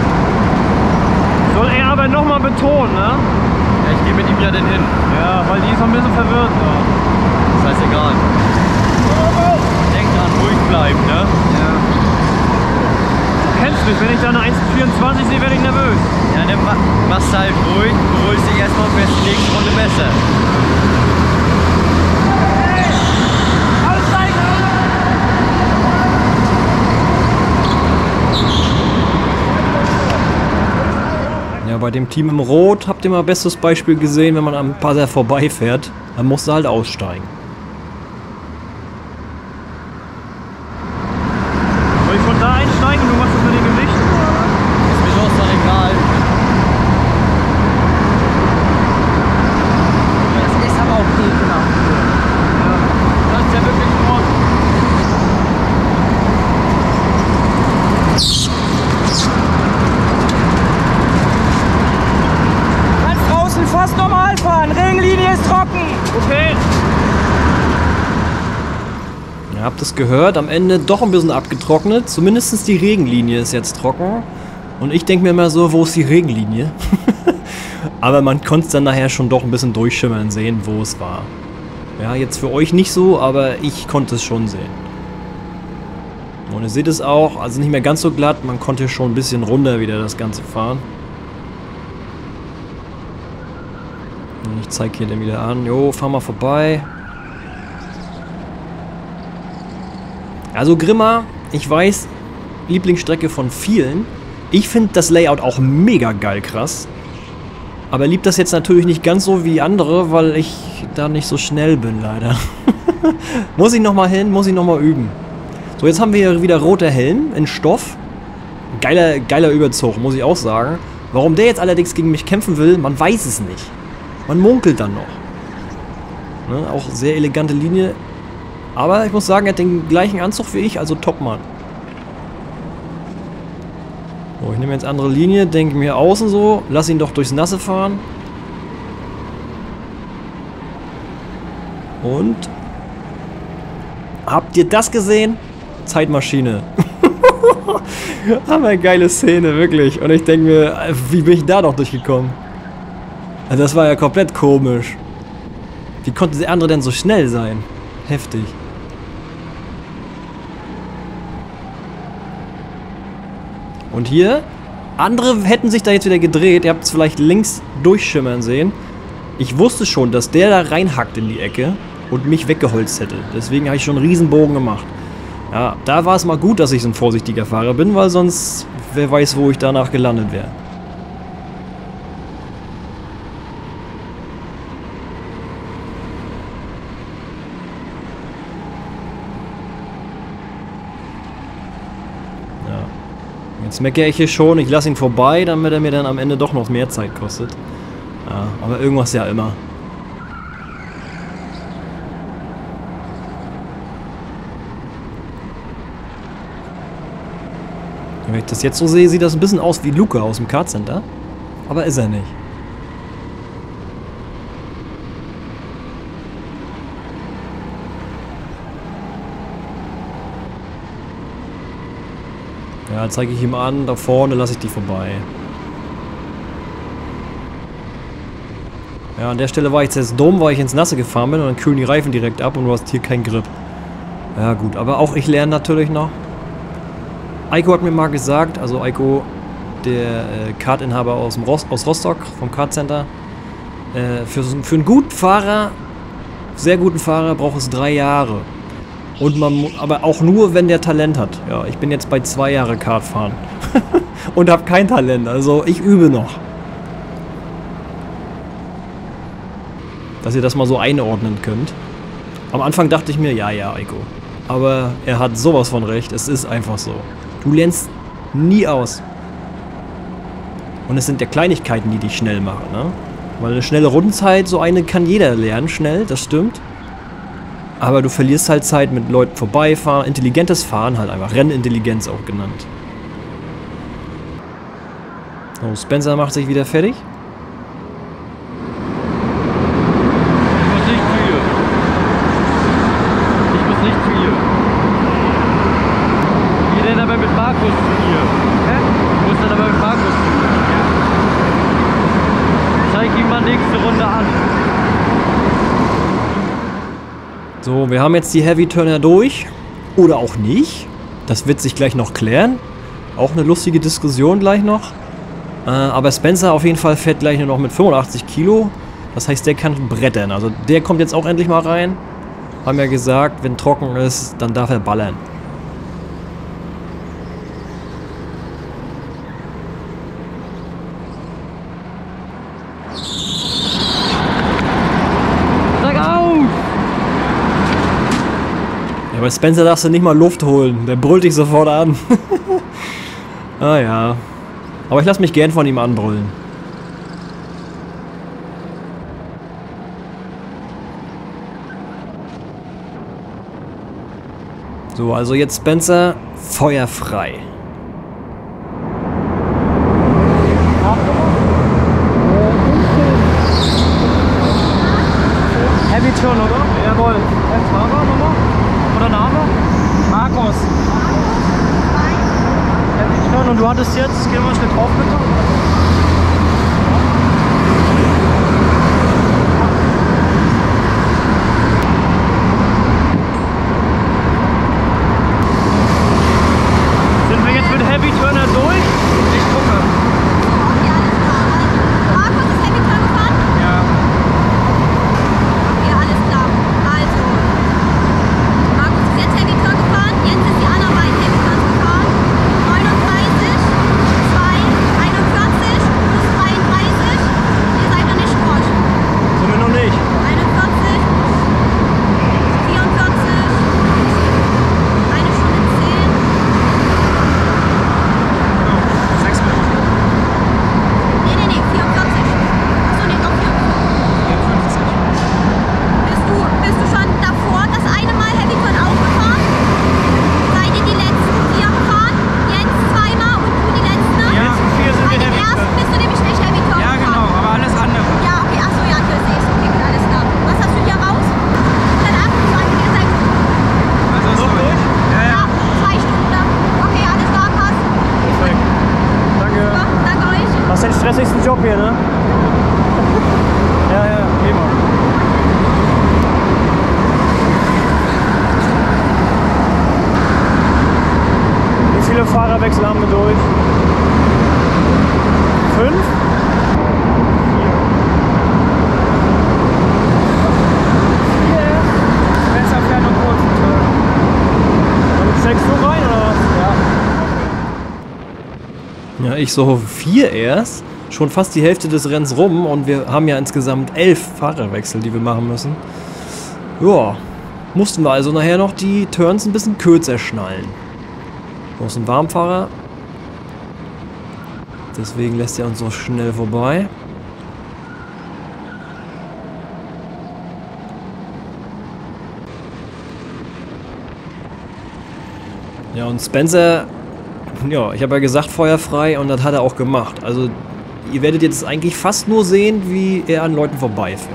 Soll er aber nochmal betonen, ne? Ja, ich gehe mit ihm ja denn hin. Ja, weil die ist noch ein bisschen verwirrt. Ja. Das heißt egal. Denk dran, ruhig bleiben, ne? Ja. Du kennst mich, wenn ich da eine eins vierundzwanzig sehe, werde ich nervös. Ja, dann ma machst du halt ruhig, beruhigst dich erstmal und fährst die nächste Runde besser. Ja, bei dem Team im Rot habt ihr mal bestes Beispiel gesehen, wenn man am Buzzer vorbeifährt, dann musst du halt aussteigen. Soll ich von da einsteigen und du machst das mit dem Gewicht? Ist mir los dann egal. Das ist aber auch ekelhaft. Ja. Das ist ja wirklich in Ordnung. Kannst draußen fast normal fahren. Regenlinie ist trocken. Okay. Ihr habt es gehört, am Ende doch ein bisschen abgetrocknet. Zumindest die Regenlinie ist jetzt trocken. Und ich denke mir immer so, wo ist die Regenlinie? Aber man konnte es dann nachher schon doch ein bisschen durchschimmern sehen, wo es war. Ja, jetzt für euch nicht so, aber ich konnte es schon sehen. Und ihr seht es auch, also nicht mehr ganz so glatt, man konnte schon ein bisschen runter wieder das Ganze fahren. Und ich zeige hier dann wieder an, jo, fahr mal vorbei. Also Grimma, ich weiß, Lieblingsstrecke von vielen. Ich finde das Layout auch mega geil krass. Aber liebt das jetzt natürlich nicht ganz so wie andere, weil ich da nicht so schnell bin leider. Muss ich nochmal hin, muss ich nochmal üben. So, jetzt haben wir hier wieder roter Helm in Stoff. Geiler, geiler Überzug, muss ich auch sagen. Warum der jetzt allerdings gegen mich kämpfen will, man weiß es nicht. Man munkelt dann noch. Ne, auch sehr elegante Linie. Aber ich muss sagen, er hat den gleichen Anzug wie ich, also Topmann. So, ich nehme jetzt andere Linie, denke mir außen so, lass ihn doch durchs Nasse fahren. Und habt ihr das gesehen? Zeitmaschine. Aber geile Szene, wirklich. Und ich denke mir, wie bin ich da noch durchgekommen? Also das war ja komplett komisch. Wie konnte der andere denn so schnell sein? Heftig. Und hier, andere hätten sich da jetzt wieder gedreht. Ihr habt es vielleicht links durchschimmern sehen. Ich wusste schon, dass der da reinhackt in die Ecke und mich weggeholzt hätte. Deswegen habe ich schon einen Riesenbogen gemacht. Ja, da war es mal gut, dass ich so ein vorsichtiger Fahrer bin, weil sonst, wer weiß, wo ich danach gelandet wäre. Jetzt meckere ich hier schon, ich lasse ihn vorbei, damit er mir dann am Ende doch noch mehr Zeit kostet. Ja, aber irgendwas ja immer. Wenn ich das jetzt so sehe, sieht das ein bisschen aus wie Luca aus dem Kart Center. Aber ist er nicht. Ja, zeige ich ihm an, da vorne lasse ich die vorbei. Ja, an der Stelle war ich jetzt dumm, weil ich ins Nasse gefahren bin und dann kühlen die Reifen direkt ab und du hast hier keinen Grip. Ja gut, aber auch ich lerne natürlich noch. Eiko hat mir mal gesagt, also Eiko, der äh, Kartinhaber aus, dem Rost, aus Rostock, vom Kart Center, äh, für, für einen guten Fahrer, sehr guten Fahrer braucht es drei Jahre. Und man, aber auch nur, wenn der Talent hat. Ja, ich bin jetzt bei zwei Jahren Kart fahren. Und habe kein Talent, also ich übe noch. Dass ihr das mal so einordnen könnt. Am Anfang dachte ich mir, ja, ja, Eiko. Aber er hat sowas von recht, es ist einfach so. Du lernst nie aus. Und es sind ja Kleinigkeiten, die dich schnell machen, ne? Weil eine schnelle Rundenzeit, so eine kann jeder lernen, schnell, das stimmt. Aber du verlierst halt Zeit mit Leuten vorbeifahren, intelligentes Fahren halt einfach, Rennintelligenz auch genannt. So, Spencer macht sich wieder fertig. Ich muss nicht zu ihr. Ich muss nicht zu ihr. Geh denn aber mit Markus zu ihr. Hä? Du musst dann aber mit Markus zu ihr. Ja. Zeig ihm mal nächste Runde an. So, wir haben jetzt die Heavy Turner durch. Oder auch nicht. Das wird sich gleich noch klären. Auch eine lustige Diskussion gleich noch. Äh, aber Spencer auf jeden Fall fährt gleich nur noch mit fünfundachtzig Kilo. Das heißt, der kann brettern. Also der kommt jetzt auch endlich mal rein. Haben ja gesagt, wenn trocken ist, dann darf er ballern. Ja, bei Spencer darfst du nicht mal Luft holen. Der brüllt dich sofort an. Ah ja. Aber ich lasse mich gern von ihm anbrüllen. So, also jetzt Spencer, feuerfrei. Heavy Turn, oder? Jawohl. Fahrer nochmal? Oder Name? Markus. Heavy Turn, und du hattest jetzt, gehen wir schnell drauf bitte. Sind wir jetzt mit Heavy Turner durch? Ich gucke. Okay, alles klar. Markus ist Heavy Turn gefahren? Ja. Ja, alles klar. Also, Markus ist jetzt Heavy Turn gefahren, Jens ist die anderen beiden Heavy Turns gefahren. neununddreißig, zwei, einundvierzig plus dreiunddreißig. Ihr seid noch nicht Sport. Sind wir noch nicht. einundvierzig, vierundvierzig, eine Stunde zehn. Sechs Minuten. Nee, nee, nee, vierundvierzig. Achso, nee, doch vierundvierzig. Bist du, bist du schon davor das eine Mal Heavy Turn aufgefahren? Seid ihr die letzten vier gefahren? Jens zweimal und du die letzte? Ja. Letzten vier sind Bei wir dem Heavy ersten Turn. bist du nämlich nicht Heavy Turn Ja, genau, gefahren. aber alles andere. Ja, okay, achso, ja, du siehst. Okay, gut, alles klar. Was hast du hier raus? Dann achtundzwanzig, ihr seid Also ist Noch durch? Ja, ja, ja. zwei Stunden. Okay, alles klar, passt. Perfekt. Danke. Super, danke euch. Hast den stressigsten Job hier, ne? Ja, ja, immer. Wie viele Fahrerwechsel haben wir durch? Fünf? Spencer fährt noch kurz. Und steckst du rein, oder was? Ja. Ja, ich so vier erst. Schon fast die Hälfte des Rennens rum und wir haben ja insgesamt elf Fahrerwechsel, die wir machen müssen. Ja, mussten wir also nachher noch die Turns ein bisschen kürzer schnallen. Wo ist ein Warmfahrer? Deswegen lässt er uns so schnell vorbei. Ja, und Spencer, ja, ich habe ja gesagt, feuerfrei, und das hat er auch gemacht. Also, ihr werdet jetzt eigentlich fast nur sehen, wie er an Leuten vorbeifährt.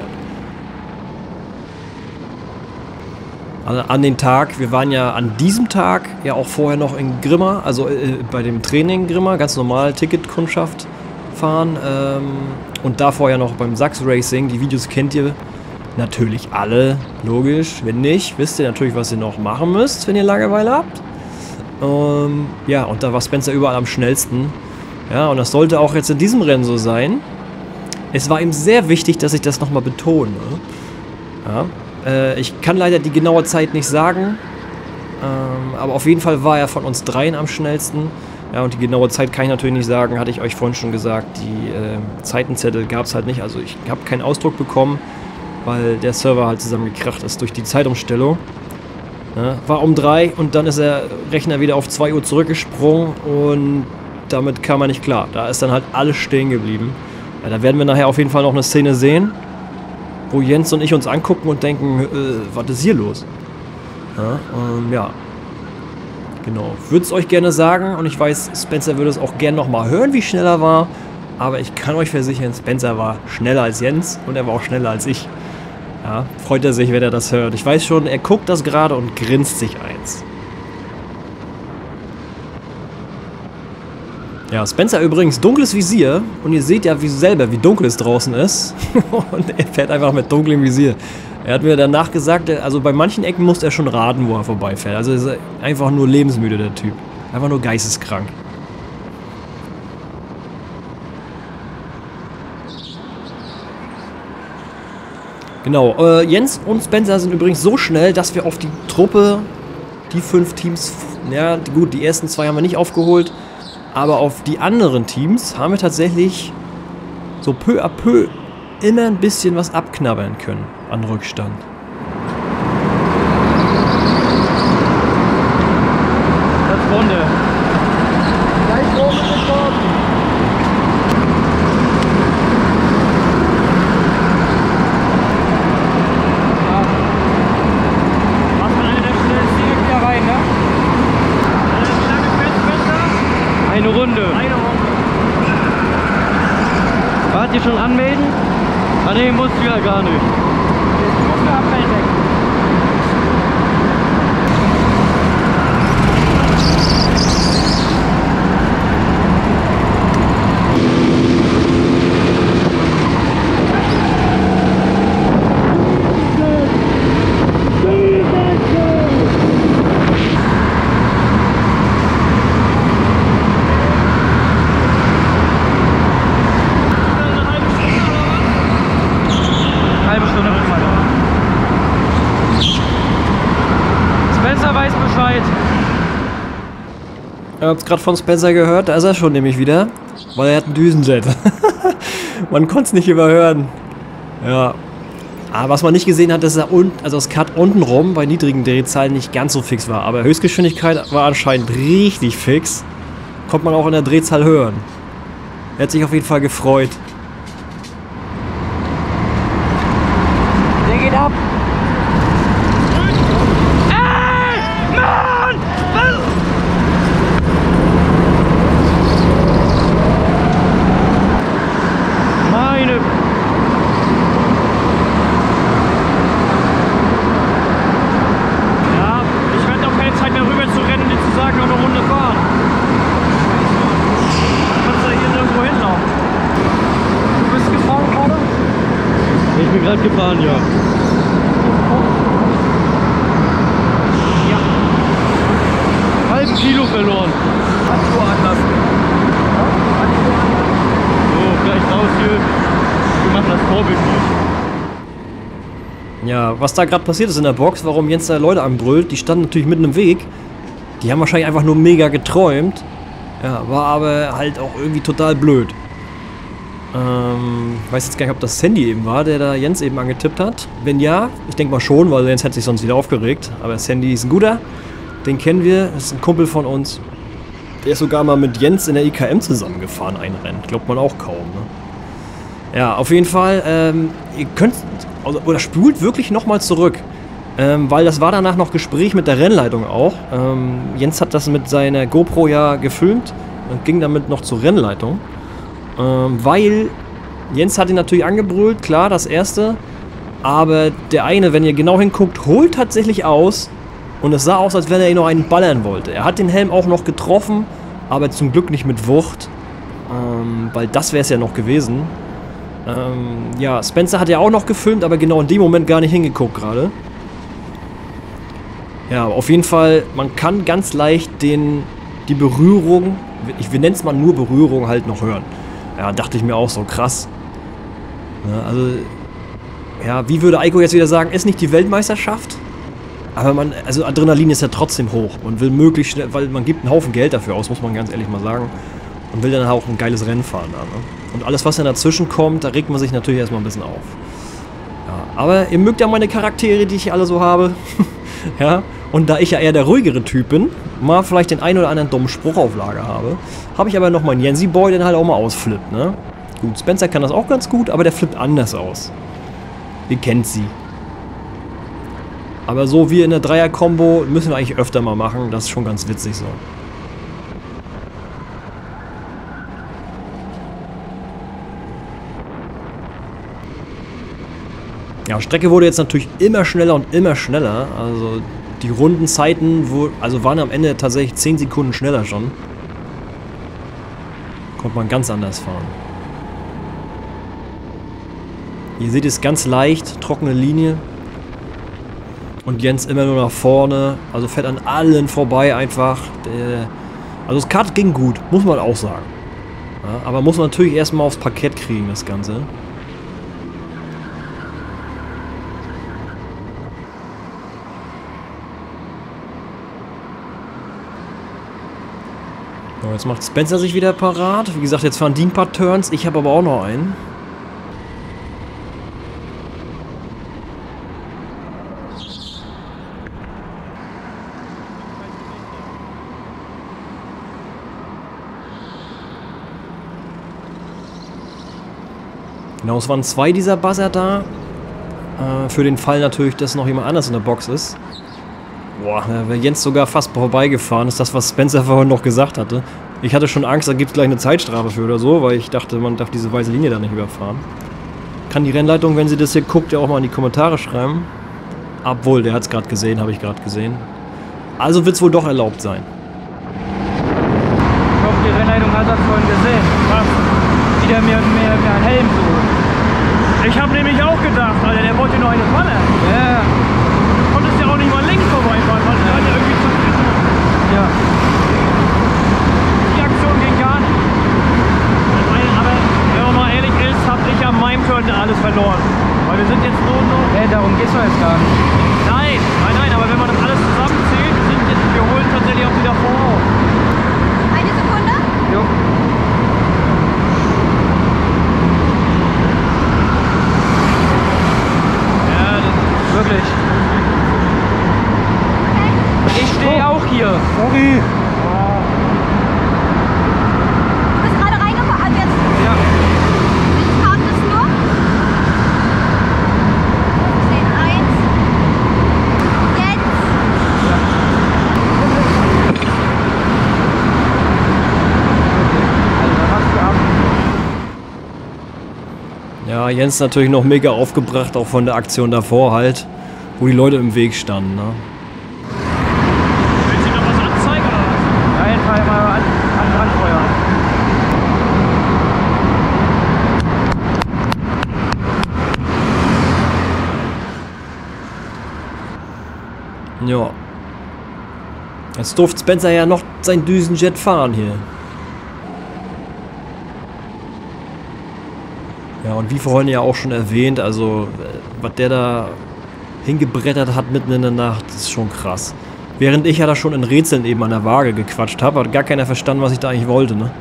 Also an den Tag, wir waren ja an diesem Tag ja auch vorher noch in Grimma, also äh, bei dem Training Grimma, ganz normal Ticketkundschaft fahren. Ähm, und davor ja noch beim Sachs Racing, die Videos kennt ihr natürlich alle, logisch. Wenn nicht, wisst ihr natürlich, was ihr noch machen müsst, wenn ihr Langeweile habt. Ähm, ja, und da war Spencer überall am schnellsten. Ja, und das sollte auch jetzt in diesem Rennen so sein. Es war ihm sehr wichtig, dass ich das nochmal betone. Ja, äh, ich kann leider die genaue Zeit nicht sagen. Ähm, aber auf jeden Fall war er von uns dreien am schnellsten. Ja, und die genaue Zeit kann ich natürlich nicht sagen, hatte ich euch vorhin schon gesagt. Die äh, Zeitenzettel gab es halt nicht. Also ich habe keinen Ausdruck bekommen, weil der Server halt zusammengekracht ist durch die Zeitumstellung. Ja, war um drei und dann ist der Rechner wieder auf zwei Uhr zurückgesprungen und damit kam er nicht klar. Da ist dann halt alles stehen geblieben. Ja, da werden wir nachher auf jeden Fall noch eine Szene sehen, wo Jens und ich uns angucken und denken, äh, was ist hier los? Ja, ähm, ja. Genau. Würde es euch gerne sagen und ich weiß, Spencer würde es auch gerne nochmal hören, wie schnell er war. Aber ich kann euch versichern, Spencer war schneller als Jens und er war auch schneller als ich. Ja, freut er sich, wenn er das hört. Ich weiß schon, er guckt das gerade und grinst sich eins. Ja, Spencer übrigens dunkles Visier und ihr seht ja wie selber, wie dunkel es draußen ist. Und er fährt einfach mit dunklem Visier. Er hat mir danach gesagt, also bei manchen Ecken muss er schon raten, wo er vorbeifährt. Also ist einfach nur lebensmüde, der Typ. Einfach nur geisteskrank. Genau, äh, Jens und Spencer sind übrigens so schnell, dass wir auf die Truppe, die fünf Teams, ja gut, die ersten zwei haben wir nicht aufgeholt, aber auf die anderen Teams haben wir tatsächlich so peu à peu immer ein bisschen was abknabbern können an Rückstand. Das Runde. Gleich oben ist Norden. Eine Runde. Eine Runde. Wart ihr schon anmelden? Ah ne, musst du ja gar nicht. Jetzt musst du abmelden. Ihr habt es gerade von Spencer gehört, da ist er schon nämlich wieder, weil er hat einen Düsenjet. Man konnte es nicht überhören. Ja. Aber was man nicht gesehen hat, dass er un also das Cut untenrum bei niedrigen Drehzahlen nicht ganz so fix war. Aber Höchstgeschwindigkeit war anscheinend richtig fix. Konnte man auch in der Drehzahl hören. Er hat sich auf jeden Fall gefreut. Der geht ab! Gefahren, ja. Ja. Halben Kilo verloren. Handschuhe anlassen. So, gleich raus hier. Wir machen das vorbildlich. Ja, was da gerade passiert ist in der Box, warum Jens da Leute anbrüllt, die standen natürlich mitten im Weg. Die haben wahrscheinlich einfach nur mega geträumt. Ja, war aber halt auch irgendwie total blöd. Ähm, weiß jetzt gar nicht, ob das Sandy eben war, der da Jens eben angetippt hat. Wenn ja, ich denke mal schon, weil Jens hätte sich sonst wieder aufgeregt. Aber Sandy ist ein guter, den kennen wir, das ist ein Kumpel von uns. Der ist sogar mal mit Jens in der I K M zusammengefahren, ein Rennen. Glaubt man auch kaum, ne? Ja, auf jeden Fall, ähm, ihr könnt, also, oder spult wirklich nochmal zurück. Ähm, weil das war danach noch Gespräch mit der Rennleitung auch. Ähm, Jens hat das mit seiner GoPro ja gefilmt und ging damit noch zur Rennleitung. Ähm, weil Jens hat ihn natürlich angebrüllt, klar, das erste. Aber der eine, wenn ihr genau hinguckt, holt tatsächlich aus. Und es sah aus, als wenn er ihn noch einen ballern wollte. Er hat den Helm auch noch getroffen, aber zum Glück nicht mit Wucht. Ähm, weil das wäre es ja noch gewesen. Ähm, ja, Spencer hat ja auch noch gefilmt, aber genau in dem Moment gar nicht hingeguckt gerade. Ja, auf jeden Fall, man kann ganz leicht den, die Berührung, ich, wir nennen es mal nur Berührung, halt noch hören. Ja, dachte ich mir auch so, krass. Ja, also, ja, wie würde Eiko jetzt wieder sagen, ist nicht die Weltmeisterschaft? Aber man, also Adrenalin ist ja trotzdem hoch. Man will möglichst schnell, weil man gibt einen Haufen Geld dafür aus, muss man ganz ehrlich mal sagen. Und will dann auch ein geiles Rennen fahren da, ne? Und alles, was dann dazwischen kommt, da regt man sich natürlich erstmal ein bisschen auf. Ja, aber ihr mögt ja meine Charaktere, die ich hier alle so habe. Ja, und da ich ja eher der ruhigere Typ bin, mal vielleicht den einen oder anderen dummen Spruch auf Lager habe, habe ich aber noch meinen Jensi Boy, der halt auch mal ausflippt, ne? Gut, Spencer kann das auch ganz gut, aber der flippt anders aus. Ihr kennt sie. Aber so wie in der Dreier-Kombo müssen wir eigentlich öfter mal machen, das ist schon ganz witzig so. Ja, Strecke wurde jetzt natürlich immer schneller und immer schneller. Also die Rundenzeiten wo, also waren am Ende tatsächlich zehn Sekunden schneller schon. Konnte man ganz anders fahren. Ihr seht es ganz leicht, trockene Linie. Und Jens immer nur nach vorne. Also fährt an allen vorbei einfach. Der, also das Kart ging gut, muss man auch sagen. Ja, aber muss man natürlich erstmal aufs Parkett kriegen, das Ganze. So, jetzt macht Spencer sich wieder parat. Wie gesagt, jetzt fahren die ein paar Turns. Ich habe aber auch noch einen. Genau, es waren zwei dieser Buzzer da. Äh, für den Fall natürlich, dass noch jemand anders in der Box ist. Boah, da wäre Jens sogar fast vorbeigefahren. Das ist das, was Spencer vorhin noch gesagt hatte. Ich hatte schon Angst, da gibt es gleich eine Zeitstrafe für oder so, weil ich dachte, man darf diese weiße Linie da nicht überfahren. Kann die Rennleitung, wenn sie das hier guckt, ja auch mal in die Kommentare schreiben. Obwohl, der hat es gerade gesehen, habe ich gerade gesehen. Also wird es wohl doch erlaubt sein. Ich hoffe, die Rennleitung hat das vorhin gesehen. Was? Wie der mir, mir, mir einen Helm so. Ich habe nämlich auch gedacht, Alter, der wollte nur eine Falle. Ja. Du konntest ja auch nicht mal links vorbeifahren, weil der hat ja irgendwie zerrissen. Ja. Die Aktion ging gar nicht. Aber wenn man mal ehrlich ist, habe ich an meinem Turn alles verloren. Weil wir sind jetzt nur noch... Hey, darum geht's doch jetzt gar nicht. Nein, nein, nein, aber wenn man das alles zusammenzählt, wir, sind jetzt, wir holen tatsächlich auch wieder vor. Eine Sekunde. Jo. Ja, das Wirklich. Ich stehe auch hier. Sorry. Du bist gerade reingefahren. Also jetzt. Ja. Welches Kart bist du? zehn eins. Jetzt. Also, da machst du ab. Ja, Jens natürlich noch mega aufgebracht, auch von der Aktion davor halt, wo die Leute im Weg standen, ne? Willst du noch was anzeigen oder was? Ja, einfach mal an, an, anfeuern. Ja. Jetzt durfte Spencer ja noch sein Düsenjet fahren hier. Ja, und wie vorhin ja auch schon erwähnt, also was der da hingebrettert hat mitten in der Nacht, das ist schon krass. Während ich ja da schon in Rätseln eben an der Waage gequatscht habe, hat gar keiner verstanden, was ich da eigentlich wollte, ne?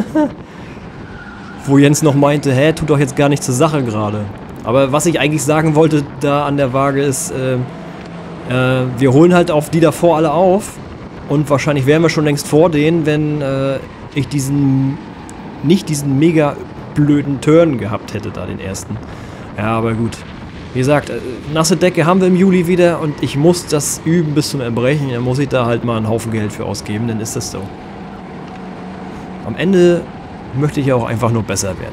Wo Jens noch meinte, hä, tut doch jetzt gar nicht zur Sache gerade. Aber was ich eigentlich sagen wollte da an der Waage ist, äh, äh, wir holen halt auf die davor alle auf und wahrscheinlich wären wir schon längst vor denen, wenn äh, ich diesen, nicht diesen mega blöden Turn gehabt hätte da, den ersten. Ja, aber gut. Wie gesagt, äh, nasse Decke haben wir im Juli wieder und ich muss das üben bis zum Erbrechen. Dann muss ich da halt mal einen Haufen Geld für ausgeben, dann ist das so. Am Ende möchte ich ja auch einfach nur besser werden.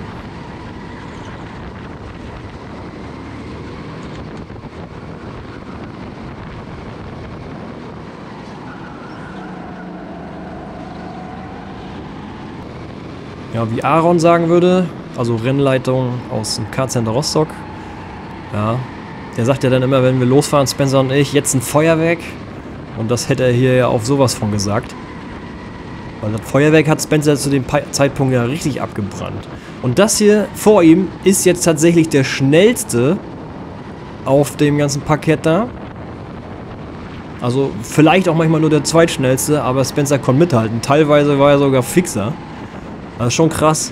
Ja, wie Aaron sagen würde, also Rennleitung aus dem Kartcenter Rostock. Ja, der sagt ja dann immer, wenn wir losfahren, Spencer und ich, jetzt ein Feuerwerk. Und das hätte er hier ja auf sowas von gesagt. Weil das Feuerwerk hat Spencer zu dem Zeitpunkt ja richtig abgebrannt. Und das hier vor ihm ist jetzt tatsächlich der schnellste auf dem ganzen Parkett da. Also vielleicht auch manchmal nur der zweitschnellste, aber Spencer konnte mithalten. Teilweise war er sogar fixer. Das ist schon krass.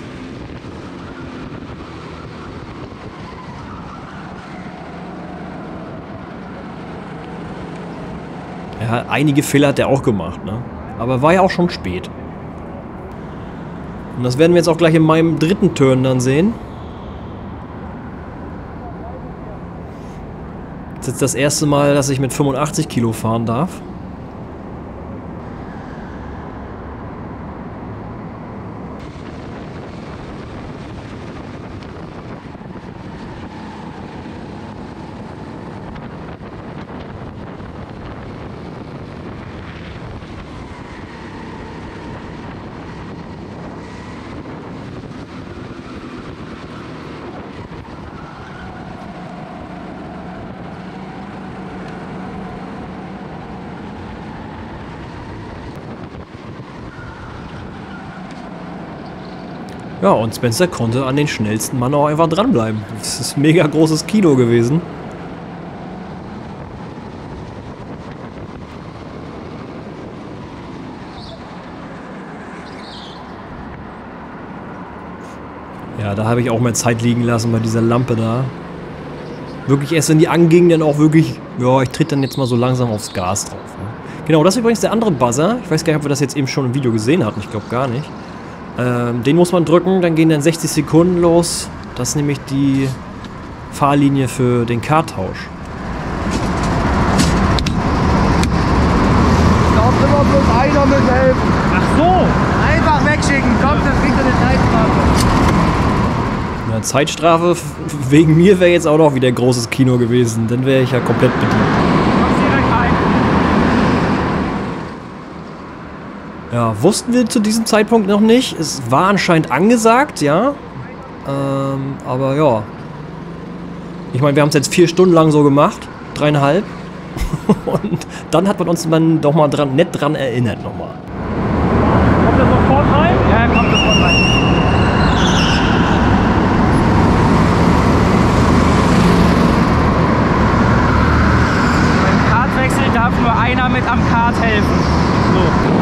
Ja, einige Fehler hat er auch gemacht, ne? Aber war ja auch schon spät. Und das werden wir jetzt auch gleich in meinem dritten Turn dann sehen. Das ist jetzt das erste Mal, dass ich mit fünfundachtzig Kilo fahren darf. Ja, und Spencer konnte an den schnellsten Mann auch einfach dranbleiben. Das ist ein mega großes Kino gewesen. Ja, da habe ich auch mehr Zeit liegen lassen bei dieser Lampe da. Wirklich erst wenn die anging, dann auch wirklich, ja, ich trete dann jetzt mal so langsam aufs Gas drauf. Ne? Genau, das ist übrigens der andere Buzzer. Ich weiß gar nicht, ob wir das jetzt eben schon im Video gesehen hatten. Ich glaube gar nicht. Ähm, den muss man drücken, dann gehen dann sechzig Sekunden los. Das ist nämlich die Fahrlinie für den Karttausch. Da muss immer bloß einer mithelfen. Ach so! Einfach wegschicken, komm, dann kriegt er eine Zeitstrafe. Eine Zeitstrafe wegen mir wäre jetzt auch noch wieder großes Kino gewesen. Dann wäre ich ja komplett bedient. Ja, wussten wir zu diesem Zeitpunkt noch nicht. Es war anscheinend angesagt, ja. Ähm, aber ja. Ich meine, wir haben es jetzt vier Stunden lang so gemacht. Dreieinhalb. Und dann hat man uns dann doch mal dran, nett dran erinnert nochmal. Kommt er sofort rein? Ja, er kommt sofort rein. Beim Kartwechsel darf nur einer mit am Kart helfen. So.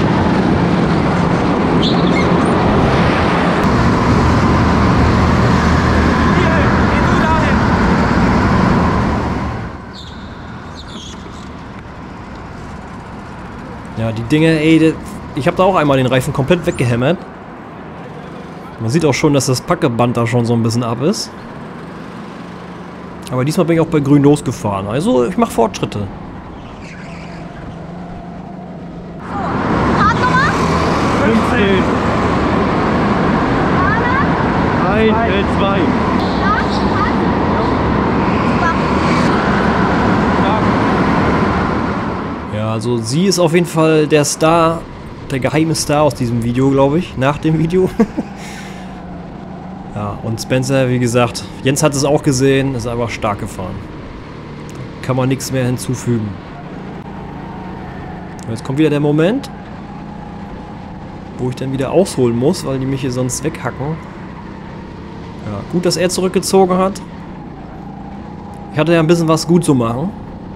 Ja, die Dinge, ey, ich habe da auch einmal den Reifen komplett weggehämmert. Man sieht auch schon, dass das Packeband da schon so ein bisschen ab ist. Aber diesmal bin ich auch bei grün losgefahren. Also, ich mache Fortschritte. Fahrtnummer? fünfzehn. eins, zwei. Ja, also sie ist auf jeden Fall der Star, der geheime Star aus diesem Video, glaube ich, nach dem Video. Ja, und Spencer, wie gesagt, Jens hat es auch gesehen, ist einfach stark gefahren. Kann man nichts mehr hinzufügen. Jetzt kommt wieder der Moment, wo ich dann wieder ausholen muss, weil die mich hier sonst weghacken. Ja, gut, dass er zurückgezogen hat. Ich hatte ja ein bisschen was gut zu machen.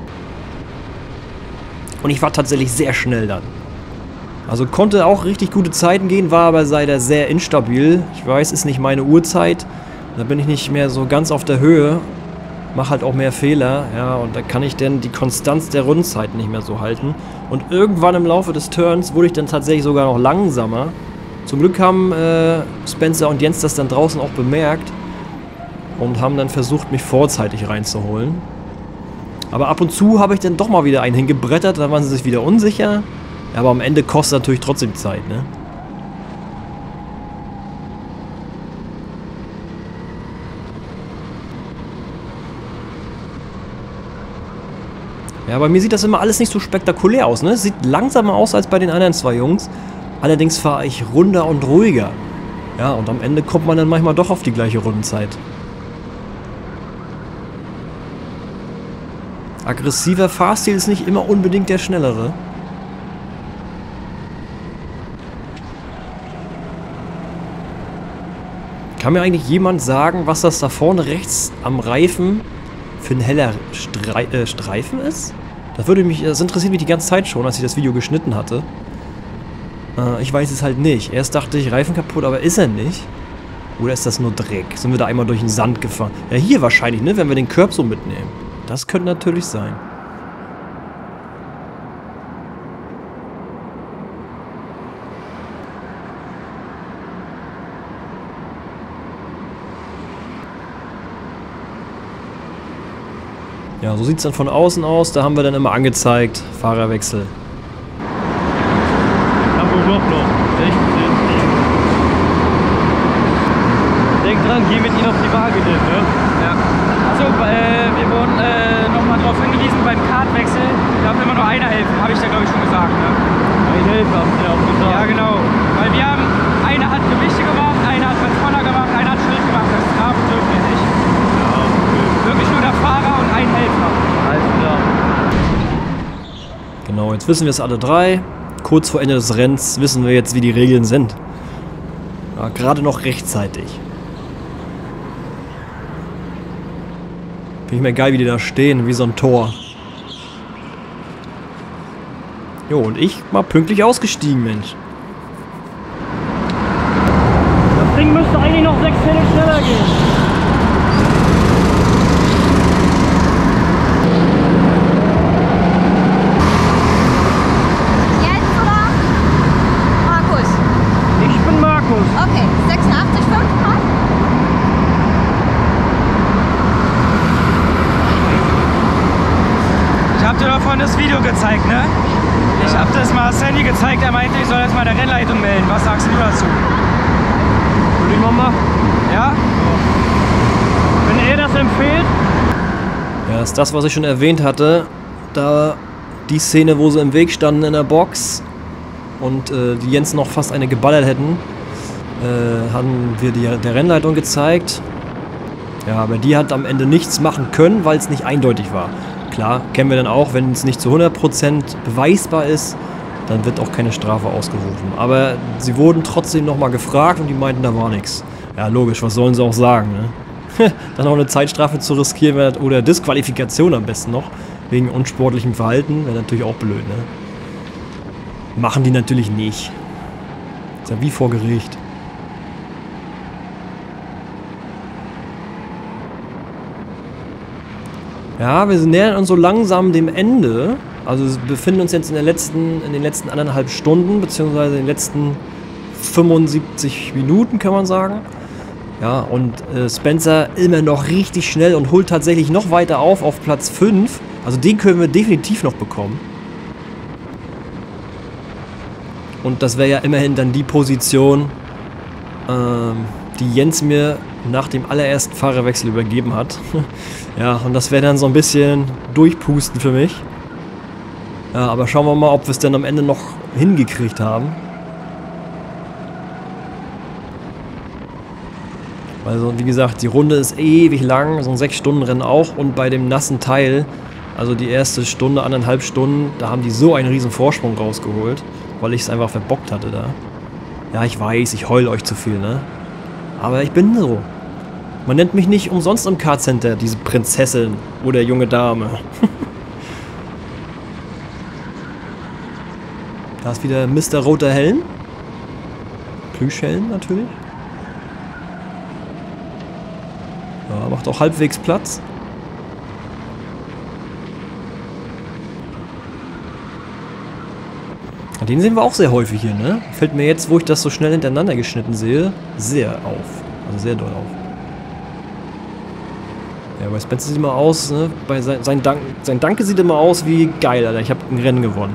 Und ich war tatsächlich sehr schnell dann. Also konnte auch richtig gute Zeiten gehen, war aber leider sehr instabil. Ich weiß, ist nicht meine Uhrzeit. Da bin ich nicht mehr so ganz auf der Höhe. Mach halt auch mehr Fehler. Ja, und da kann ich dann die Konstanz der Rundenzeit nicht mehr so halten. Und irgendwann im Laufe des Turns wurde ich dann tatsächlich sogar noch langsamer. Zum Glück haben äh, Spencer und Jens das dann draußen auch bemerkt. Und haben dann versucht, mich vorzeitig reinzuholen. Aber ab und zu habe ich dann doch mal wieder einen hingebrettert, dann waren sie sich wieder unsicher. Aber am Ende kostet es natürlich trotzdem Zeit, ne? Ja, bei mir sieht das immer alles nicht so spektakulär aus, ne? Es sieht langsamer aus als bei den anderen zwei Jungs. Allerdings fahre ich runder und ruhiger. Ja, und am Ende kommt man dann manchmal doch auf die gleiche Rundenzeit. Aggressiver Fahrstil ist nicht immer unbedingt der schnellere. Kann mir eigentlich jemand sagen, was das da vorne rechts am Reifen für ein heller Strei äh, Streifen ist? Das würde mich, das interessiert mich die ganze Zeit schon, als ich das Video geschnitten hatte. Äh, ich weiß es halt nicht. Erst dachte ich, Reifen kaputt, aber ist er nicht. Oder ist das nur Dreck? Sind wir da einmal durch den Sand gefahren? Ja, hier wahrscheinlich, ne? Wenn wir den Curb so mitnehmen. Das könnte natürlich sein. Ja, so sieht es dann von außen aus. Da haben wir dann immer angezeigt, Fahrerwechsel. Kann wohl doch noch. sechzehn. Denk dran, geh mit ihnen auf die Waage, denn, ne? Ja. Achso, äh, wir wurden äh, nochmal darauf hingewiesen, beim Kartwechsel darf immer nur einer helfen, habe ich da glaube ich schon gesagt. Ne? Ein Helfer haben sie auch gesagt. Ja, genau. Weil wir haben, einer hat Gewichte gemacht, einer hat Transponder gemacht, einer hat Schild gemacht. Das darf dürfen wir nicht. Ja, okay. Wirklich nur der Fahrer und ein Helfer. Alles klar. Genau, jetzt wissen wir es alle drei. Kurz vor Ende des Rennens wissen wir jetzt, wie die Regeln sind. Ja, gerade noch rechtzeitig. Finde ich mir geil, wie die da stehen, wie so ein Tor. Jo, und ich mal pünktlich ausgestiegen, Mensch. Das Ding müsste eigentlich noch sechs Zehntel schneller gehen. Jens oder Markus? Ich bin Markus. Okay, sechsundachtzig Komma fünf passt. Ich habe dir davon das Video gezeigt, ne? Ich habe das mal Sandy gezeigt, er meinte, ich soll jetzt mal der Rennleitung melden. Was sagst du dazu? Will ich mal machen? Ja? Wenn er das empfiehlt. Ja, das ist das, was ich schon erwähnt hatte. Da die Szene, wo sie im Weg standen in der Box und äh, die Jens noch fast eine geballert hätten, äh, haben wir die, der Rennleitung gezeigt. Ja, aber die hat am Ende nichts machen können, weil es nicht eindeutig war. Klar, kennen wir dann auch, wenn es nicht zu hundert Prozent beweisbar ist, dann wird auch keine Strafe ausgerufen. Aber sie wurden trotzdem nochmal gefragt und die meinten, da war nichts. Ja, logisch, was sollen sie auch sagen, ne? Dann auch eine Zeitstrafe zu riskieren oder Disqualifikation am besten noch, wegen unsportlichem Verhalten, wäre natürlich auch blöd, ne? Machen die natürlich nicht. Ist ja wie vor Gericht. Ja, wir nähern uns so langsam dem Ende. Also wir befinden uns jetzt in, der letzten, in den letzten anderthalb Stunden, beziehungsweise in den letzten fünfundsiebzig Minuten, kann man sagen. Ja, und äh, Spencer immer noch richtig schnell und holt tatsächlich noch weiter auf, auf Platz fünf. Also den können wir definitiv noch bekommen. Und das wäre ja immerhin dann die Position, ähm, die Jens mir nach dem allerersten Fahrerwechsel übergeben hat. Ja, und das wäre dann so ein bisschen durchpusten für mich. Ja, aber schauen wir mal, ob wir es dann am Ende noch hingekriegt haben. Also, wie gesagt, die Runde ist ewig lang, so ein sechs Stunden Rennen auch. Und bei dem nassen Teil, also die erste Stunde, anderthalb Stunden, da haben die so einen riesen Vorsprung rausgeholt, weil ich es einfach verbockt hatte da. Ja, ich weiß, ich heule euch zu viel, ne? Aber ich bin so. Man nennt mich nicht umsonst im Kart-Center, diese Prinzessin oder junge Dame. Da ist wieder Mister Roter Helm. Plüschhelm natürlich. Ja, macht auch halbwegs Platz. Den sehen wir auch sehr häufig hier, ne? Fällt mir jetzt, wo ich das so schnell hintereinander geschnitten sehe, sehr auf. Also sehr doll auf. Ja, bei Spencer sieht immer aus, ne? Bei sein, sein, Dank, sein Danke sieht immer aus wie geil, Alter. Ich habe ein Rennen gewonnen.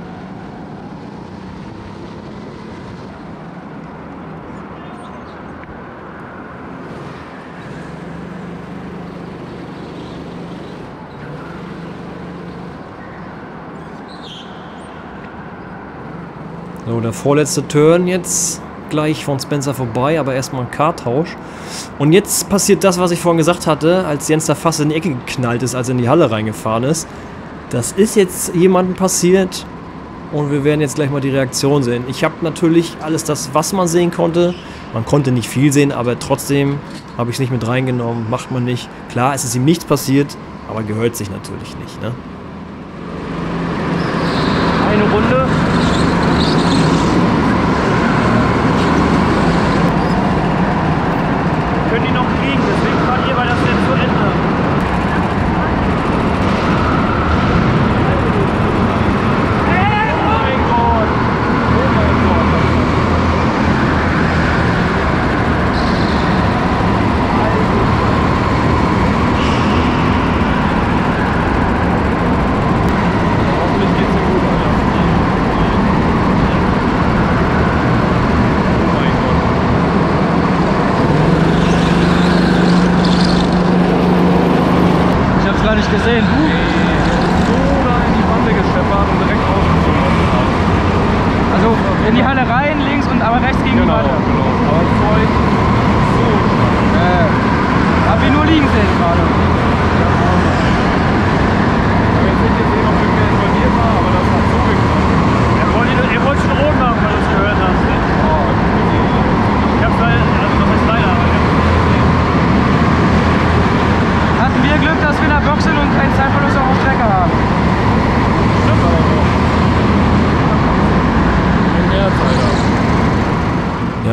So, der vorletzte Turn jetzt gleich von Spencer vorbei, aber erstmal ein Karttausch. Und jetzt passiert das, was ich vorhin gesagt hatte, als Jens da fast in die Ecke geknallt ist, als er in die Halle reingefahren ist. Das ist jetzt jemandem passiert und wir werden jetzt gleich mal die Reaktion sehen. Ich habe natürlich alles das, was man sehen konnte. Man konnte nicht viel sehen, aber trotzdem habe ich es nicht mit reingenommen. Macht man nicht. Klar, es ist ihm nichts passiert, aber gehört sich natürlich nicht, ne? Eine Runde. Können die noch kriegen, deswegen fahrt ihr, weil das jetzt zu Ende. Oh mein Gott! Oh mein Gott!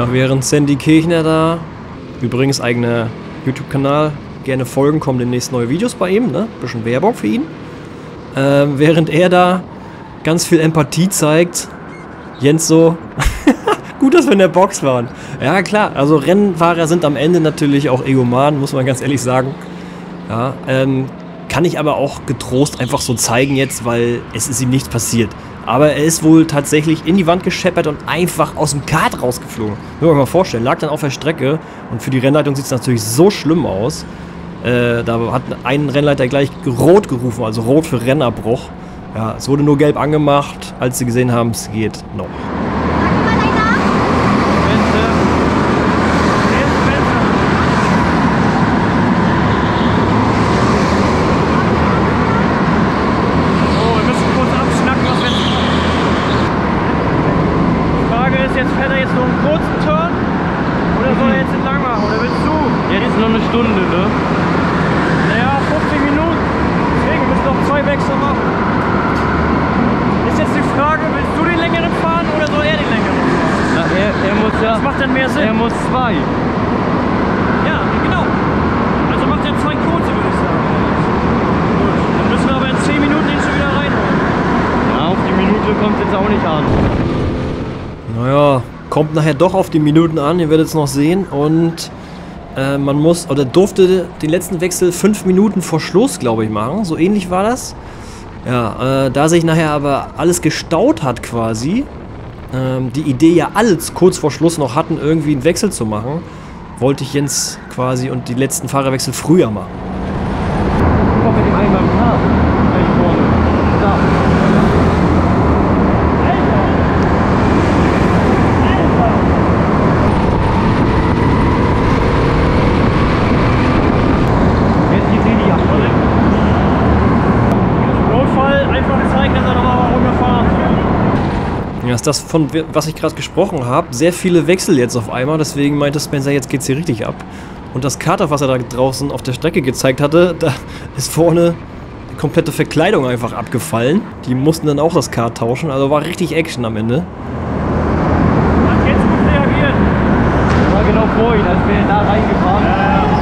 Ja, während Sandy Kirchner da, übrigens eigener YouTube-Kanal, gerne folgen, kommen demnächst neue Videos bei ihm, ne? Bisschen Werbung für ihn. Ähm, während er da ganz viel Empathie zeigt, Jens so, gut, dass wir in der Box waren. Ja, klar, also Rennfahrer sind am Ende natürlich auch Egoman, muss man ganz ehrlich sagen. Ja, ähm, kann ich aber auch getrost einfach so zeigen jetzt, weil es ist ihm nichts passiert. Aber er ist wohl tatsächlich in die Wand gescheppert und einfach aus dem Kart rausgeflogen. Muss man mal vorstellen, lag dann auf der Strecke und für die Rennleitung sieht es natürlich so schlimm aus. Äh, da hat ein Rennleiter gleich rot gerufen, also rot für Rennabbruch. Ja, es wurde nur gelb angemacht, als sie gesehen haben, es geht noch. Was macht denn mehr Sinn? Er muss zwei. Ja, genau. Also macht er zwei kurze, würde ich sagen. Gut. Dann müssen wir aber in zehn Minuten ihn schon wieder reinholen. Ja, auf die Minute kommt es jetzt auch nicht an. Naja, kommt nachher doch auf die Minuten an, ihr werdet es noch sehen. Und äh, man muss, oder durfte den letzten Wechsel fünf Minuten vor Schluss, glaube ich, machen. So ähnlich war das. Ja, äh, da sich nachher aber alles gestaut hat quasi, ähm, die Idee ja alles kurz vor Schluss noch hatten, irgendwie einen Wechsel zu machen, wollte ich Jens quasi und die letzten Fahrerwechsel früher machen. Guck mal mit dem einen beim Kart. Gleich vorne. Da. Jetzt geht's in die Abrolle. Notfall einfach zeigen, dass er nochmal runterfahren kann. Ja, ist das, von was ich gerade gesprochen habe, sehr viele Wechsel jetzt auf einmal, deswegen meinte Spencer, jetzt geht's hier richtig ab. Und das Kart, was er da draußen auf der Strecke gezeigt hatte, da ist vorne die komplette Verkleidung einfach abgefallen. Die mussten dann auch das Kart tauschen, also war richtig Action am Ende. Hat jetzt gut reagiert. War genau vor ihm, als wir da reingefahren sind. Ja, ja.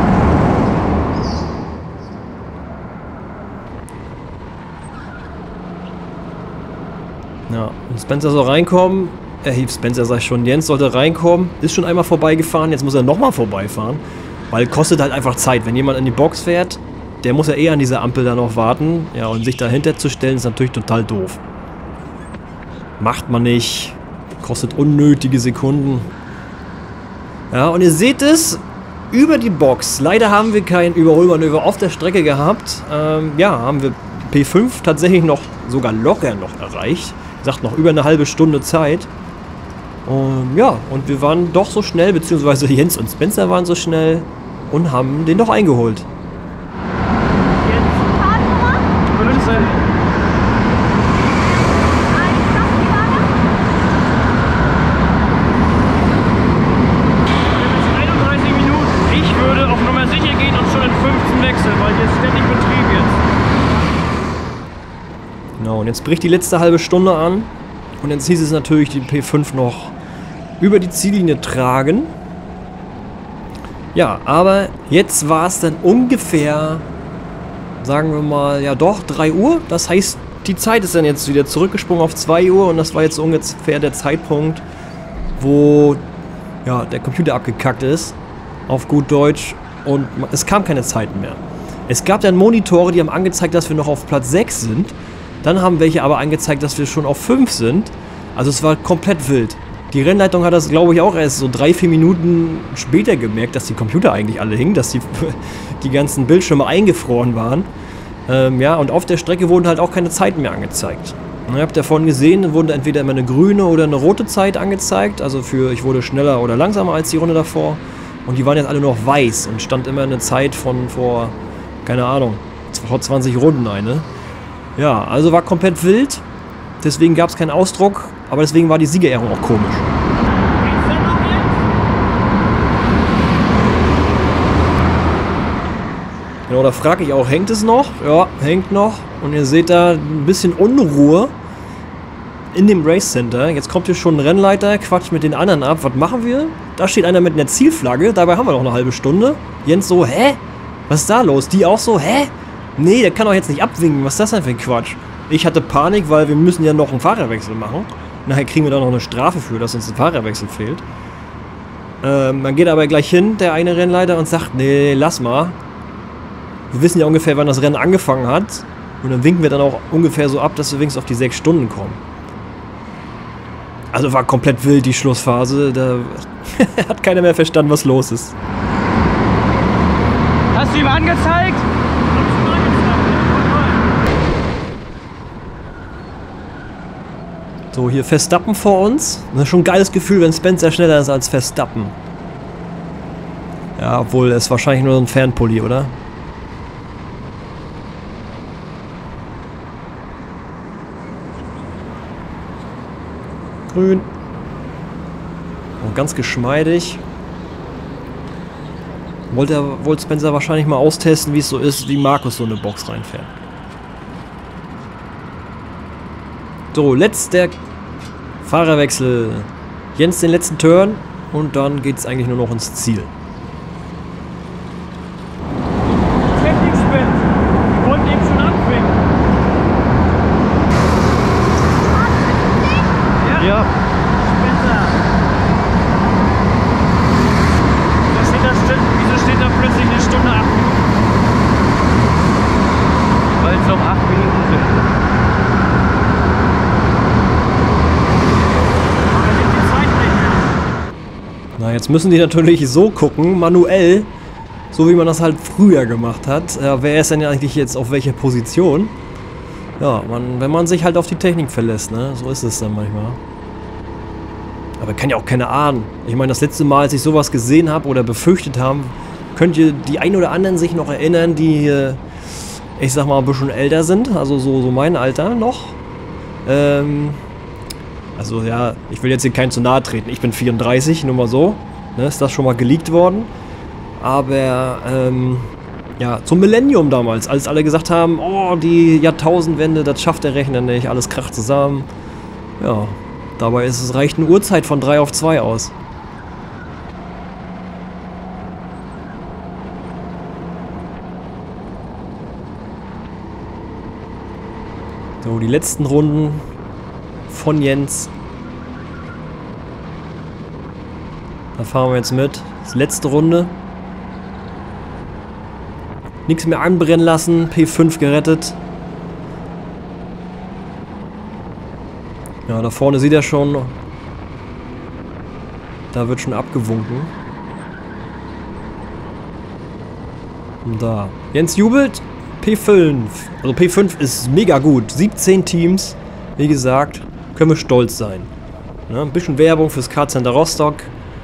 Ja, und Spencer soll reinkommen. Er hielt Spencer, sag ich schon, Jens sollte reinkommen. Ist schon einmal vorbeigefahren, jetzt muss er nochmal vorbeifahren. Weil kostet halt einfach Zeit. Wenn jemand in die Box fährt, der muss ja eh an dieser Ampel da noch warten. Ja, und sich dahinter zu stellen, ist natürlich total doof. Macht man nicht. Kostet unnötige Sekunden. Ja, und ihr seht es über die Box. Leider haben wir kein Überholmanöver auf der Strecke gehabt. Ähm, ja, haben wir P fünf tatsächlich noch sogar locker noch erreicht. Wie gesagt, noch über eine halbe Stunde Zeit. Und ja, und wir waren doch so schnell, beziehungsweise Jens und Spencer waren so schnell und haben den doch eingeholt. fünfzehn. einunddreißig Minuten. Ich würde auf Nummer sicher gehen und schon in fünfzehn wechseln, weil hier ist ständig Betrieb jetzt. Genau, und jetzt bricht die letzte halbe Stunde an. Und jetzt hieß es natürlich, die P fünf noch über die Ziellinie tragen. Ja, aber jetzt war es dann ungefähr, sagen wir mal, ja doch, drei Uhr. Das heißt, die Zeit ist dann jetzt wieder zurückgesprungen auf zwei Uhr. Und das war jetzt ungefähr der Zeitpunkt, wo ja, der Computer abgekackt ist. Auf gut Deutsch. Und es kam keine Zeiten mehr. Es gab dann Monitore, die haben angezeigt, dass wir noch auf Platz sechs sind. Dann haben welche aber angezeigt, dass wir schon auf fünf sind. Also es war komplett wild. Die Rennleitung hat das, glaube ich, auch erst so drei, vier Minuten später gemerkt, dass die Computer eigentlich alle hingen, dass die, die ganzen Bildschirme eingefroren waren. Ähm, ja, und auf der Strecke wurden halt auch keine Zeiten mehr angezeigt. Und ihr habt ja vorhin gesehen, wurden entweder immer eine grüne oder eine rote Zeit angezeigt. Also für, ich wurde schneller oder langsamer als die Runde davor. Und die waren jetzt alle noch weiß und stand immer eine Zeit von vor, keine Ahnung, vor zwanzig Runden eine. Ja, also war komplett wild, deswegen gab es keinen Ausdruck, aber deswegen war die Siegerehrung auch komisch. Genau, da frage ich auch, hängt es noch? Ja, hängt noch. Und ihr seht da ein bisschen Unruhe. in dem Race Center. Jetzt kommt hier schon ein Rennleiter, quatscht mit den anderen ab. Was machen wir? Da steht einer mit einer Zielflagge. Dabei haben wir noch eine halbe Stunde. Jens so, hä? Was ist da los? Die auch so, hä? Nee, der kann doch jetzt nicht abwinken. Was ist das denn für ein Quatsch? Ich hatte Panik, weil wir müssen ja noch einen Fahrerwechsel machen. Nachher kriegen wir da noch eine Strafe für, dass uns ein Fahrerwechsel fehlt. Ähm, dann geht er aber gleich hin, der eine Rennleiter, und sagt, nee, lass mal. Wir wissen ja ungefähr, wann das Rennen angefangen hat. Und dann winken wir dann auch ungefähr so ab, dass wir wenigstens auf die sechs Stunden kommen. Also war komplett wild die Schlussphase. Da hat keiner mehr verstanden, was los ist. Hast du ihm angezeigt? So, hier Verstappen vor uns. Das ist schon ein geiles Gefühl, wenn Spencer schneller ist als Verstappen. Ja, obwohl, er ist wahrscheinlich nur so ein Fernpulli, oder? Grün. Und ganz geschmeidig. Wollte, er, wollte Spencer wahrscheinlich mal austesten, wie es so ist, wie Markus so eine Box reinfährt. So, letzter Fahrerwechsel. Jens den letzten Turn und dann geht es eigentlich nur noch ins Ziel. Technik-Sprint. Wir wollten eben schon anfangen. Ja. Ja. Spencer. Da steht da, steht, wieso steht da plötzlich eine Stunde acht Minuten? Weil es noch acht Minuten sind. Na, jetzt müssen die natürlich so gucken, manuell, so wie man das halt früher gemacht hat. Ja, wer ist denn eigentlich jetzt auf welcher Position? Ja, man, wenn man sich halt auf die Technik verlässt, ne? So ist es dann manchmal. Aber kann ja auch keine ahnen. Ich meine, das letzte Mal, als ich sowas gesehen habe oder befürchtet habe, könnt ihr die ein oder anderen sich noch erinnern, die, äh, ich sag mal, ein bisschen älter sind, also so, so mein Alter noch. Ähm... Also ja, ich will jetzt hier keinen zu nahe treten. Ich bin vierunddreißig, nur mal so. Ne, ist das schon mal geleakt worden. Aber, ähm, ja, zum Millennium damals, als alle gesagt haben, oh, die Jahrtausendwende, das schafft der Rechner nicht, alles kracht zusammen. Ja, dabei ist es, reicht eine Uhrzeit von drei auf zwei aus. So, die letzten Runden von Jens. Da fahren wir jetzt mit. Das ist die letzte Runde. Nichts mehr anbrennen lassen. P fünf gerettet. Ja, da vorne sieht er schon. Da wird schon abgewunken. Und da. Jens jubelt. P fünf. Also P fünf ist mega gut. siebzehn Teams. Wie gesagt, können wir stolz sein. Ja, ein bisschen Werbung fürs Kartcenter Rostock.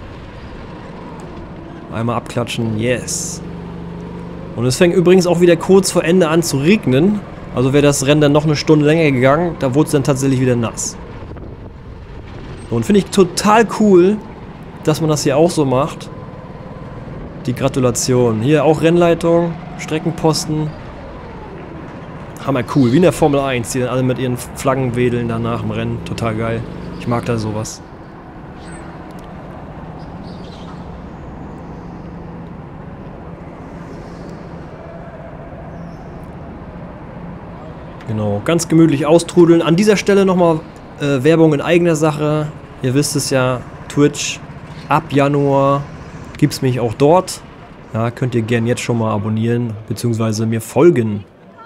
Einmal abklatschen, yes. Und es fängt übrigens auch wieder kurz vor Ende an zu regnen. Also wäre das Rennen dann noch eine Stunde länger gegangen, da wurde es dann tatsächlich wieder nass. Und finde ich total cool, dass man das hier auch so macht. Die Gratulation. Hier auch Rennleitung, Streckenposten. Hammer cool, wie in der Formel eins, die dann alle mit ihren Flaggen wedeln danach im Rennen. Total geil. Ich mag da sowas. Genau, ganz gemütlich austrudeln. An dieser Stelle nochmal äh, Werbung in eigener Sache. Ihr wisst es ja, Twitch. Ab Januar gibt es mich auch dort. Ja, könnt ihr gern jetzt schon mal abonnieren, beziehungsweise mir folgen.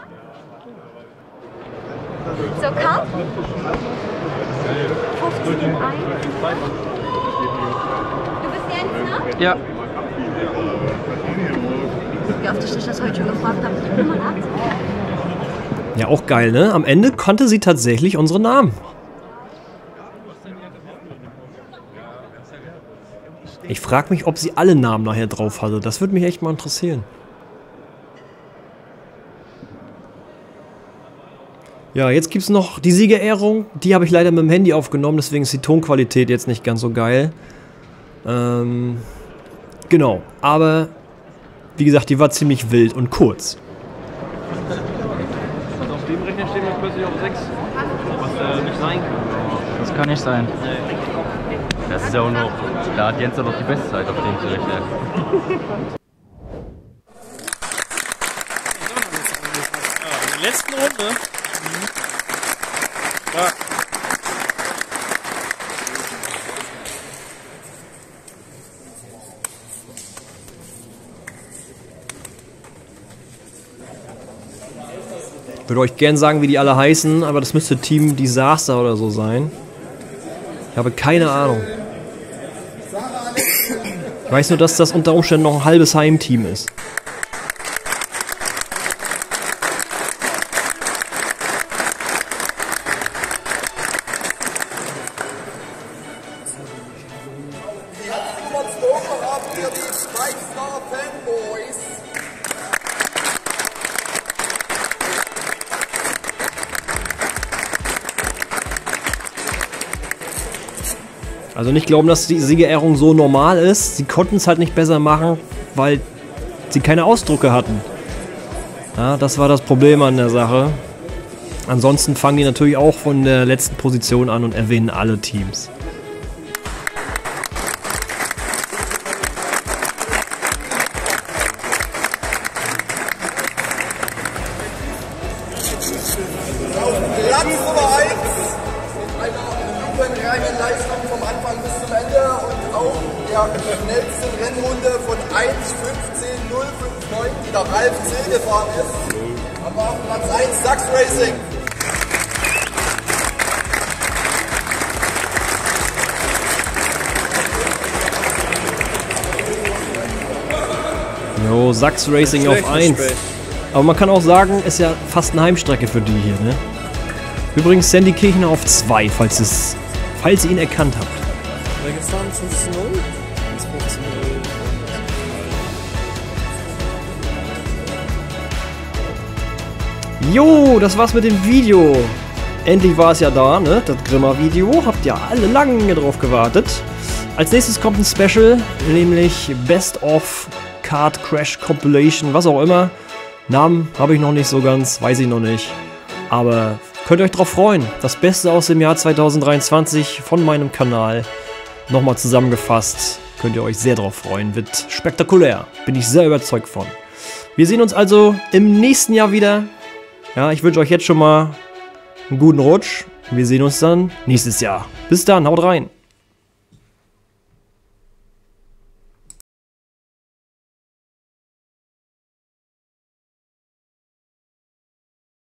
So, Karl? fünfzehn eins. Du bist Jens, ne? Ja. Wie oft ich dich das heute schon gefragt habe. Ich bin mal ab. Ja, auch geil, ne? Am Ende kannte sie tatsächlich unsere Namen. Ich frage mich, ob sie alle Namen nachher drauf hatte. Das würde mich echt mal interessieren. Ja, jetzt gibt es noch die Siegerehrung. Die habe ich leider mit dem Handy aufgenommen, deswegen ist die Tonqualität jetzt nicht ganz so geil. Ähm, genau, aber wie gesagt, die war ziemlich wild und kurz. Also auf dem Rechner stehen wir plötzlich auf sechs. Was äh, nicht sein kann. Das kann nicht sein. Das ist ja auch noch, da hat Jens ja noch die Bestzeit auf dem Gericht. In der letzten Runde. Mhm. Ja. Ich würde euch gern sagen, wie die alle heißen, aber das müsste Team Disaster oder so sein. Ich habe keine Ahnung. Ich weiß nur, dass das unter Umständen noch ein halbes Heimteam ist. Also nicht glauben, dass die Siegerehrung so normal ist. Sie konnten es halt nicht besser machen, weil sie keine Ausdrucke hatten. Ja, das war das Problem an der Sache. Ansonsten fangen die natürlich auch von der letzten Position an und erwähnen alle Teams. Platz Nummer eins mit einer lupenreinen Leistung vom Anfang bis zum Ende und auch der schnellsten Rennrunde von eins fünfzehn null fünfundneunzig, die der Ralf Ziel gefahren ist. Haben wir auf Platz eins Sachs Racing. Jo, Sachs Racing auf eins. Aber man kann auch sagen, ist ja fast eine Heimstrecke für die hier, ne? Übrigens Sandy Kirchner auf zwei, falls, es, falls ihr ihn erkannt habt. Jo, das war's mit dem Video. Endlich war es ja da, ne? Das Grimmer-Video. Habt ihr alle lange drauf gewartet. Als nächstes kommt ein Special, nämlich Best of Kart Crash Compilation, was auch immer. Namen habe ich noch nicht so ganz, weiß ich noch nicht. Aber könnt ihr euch drauf freuen. Das Beste aus dem Jahr zweitausenddreiundzwanzig von meinem Kanal. Nochmal zusammengefasst. Könnt ihr euch sehr drauf freuen. Wird spektakulär. Bin ich sehr überzeugt von. Wir sehen uns also im nächsten Jahr wieder. Ja, ich wünsche euch jetzt schon mal einen guten Rutsch. Wir sehen uns dann nächstes Jahr. Bis dann, haut rein.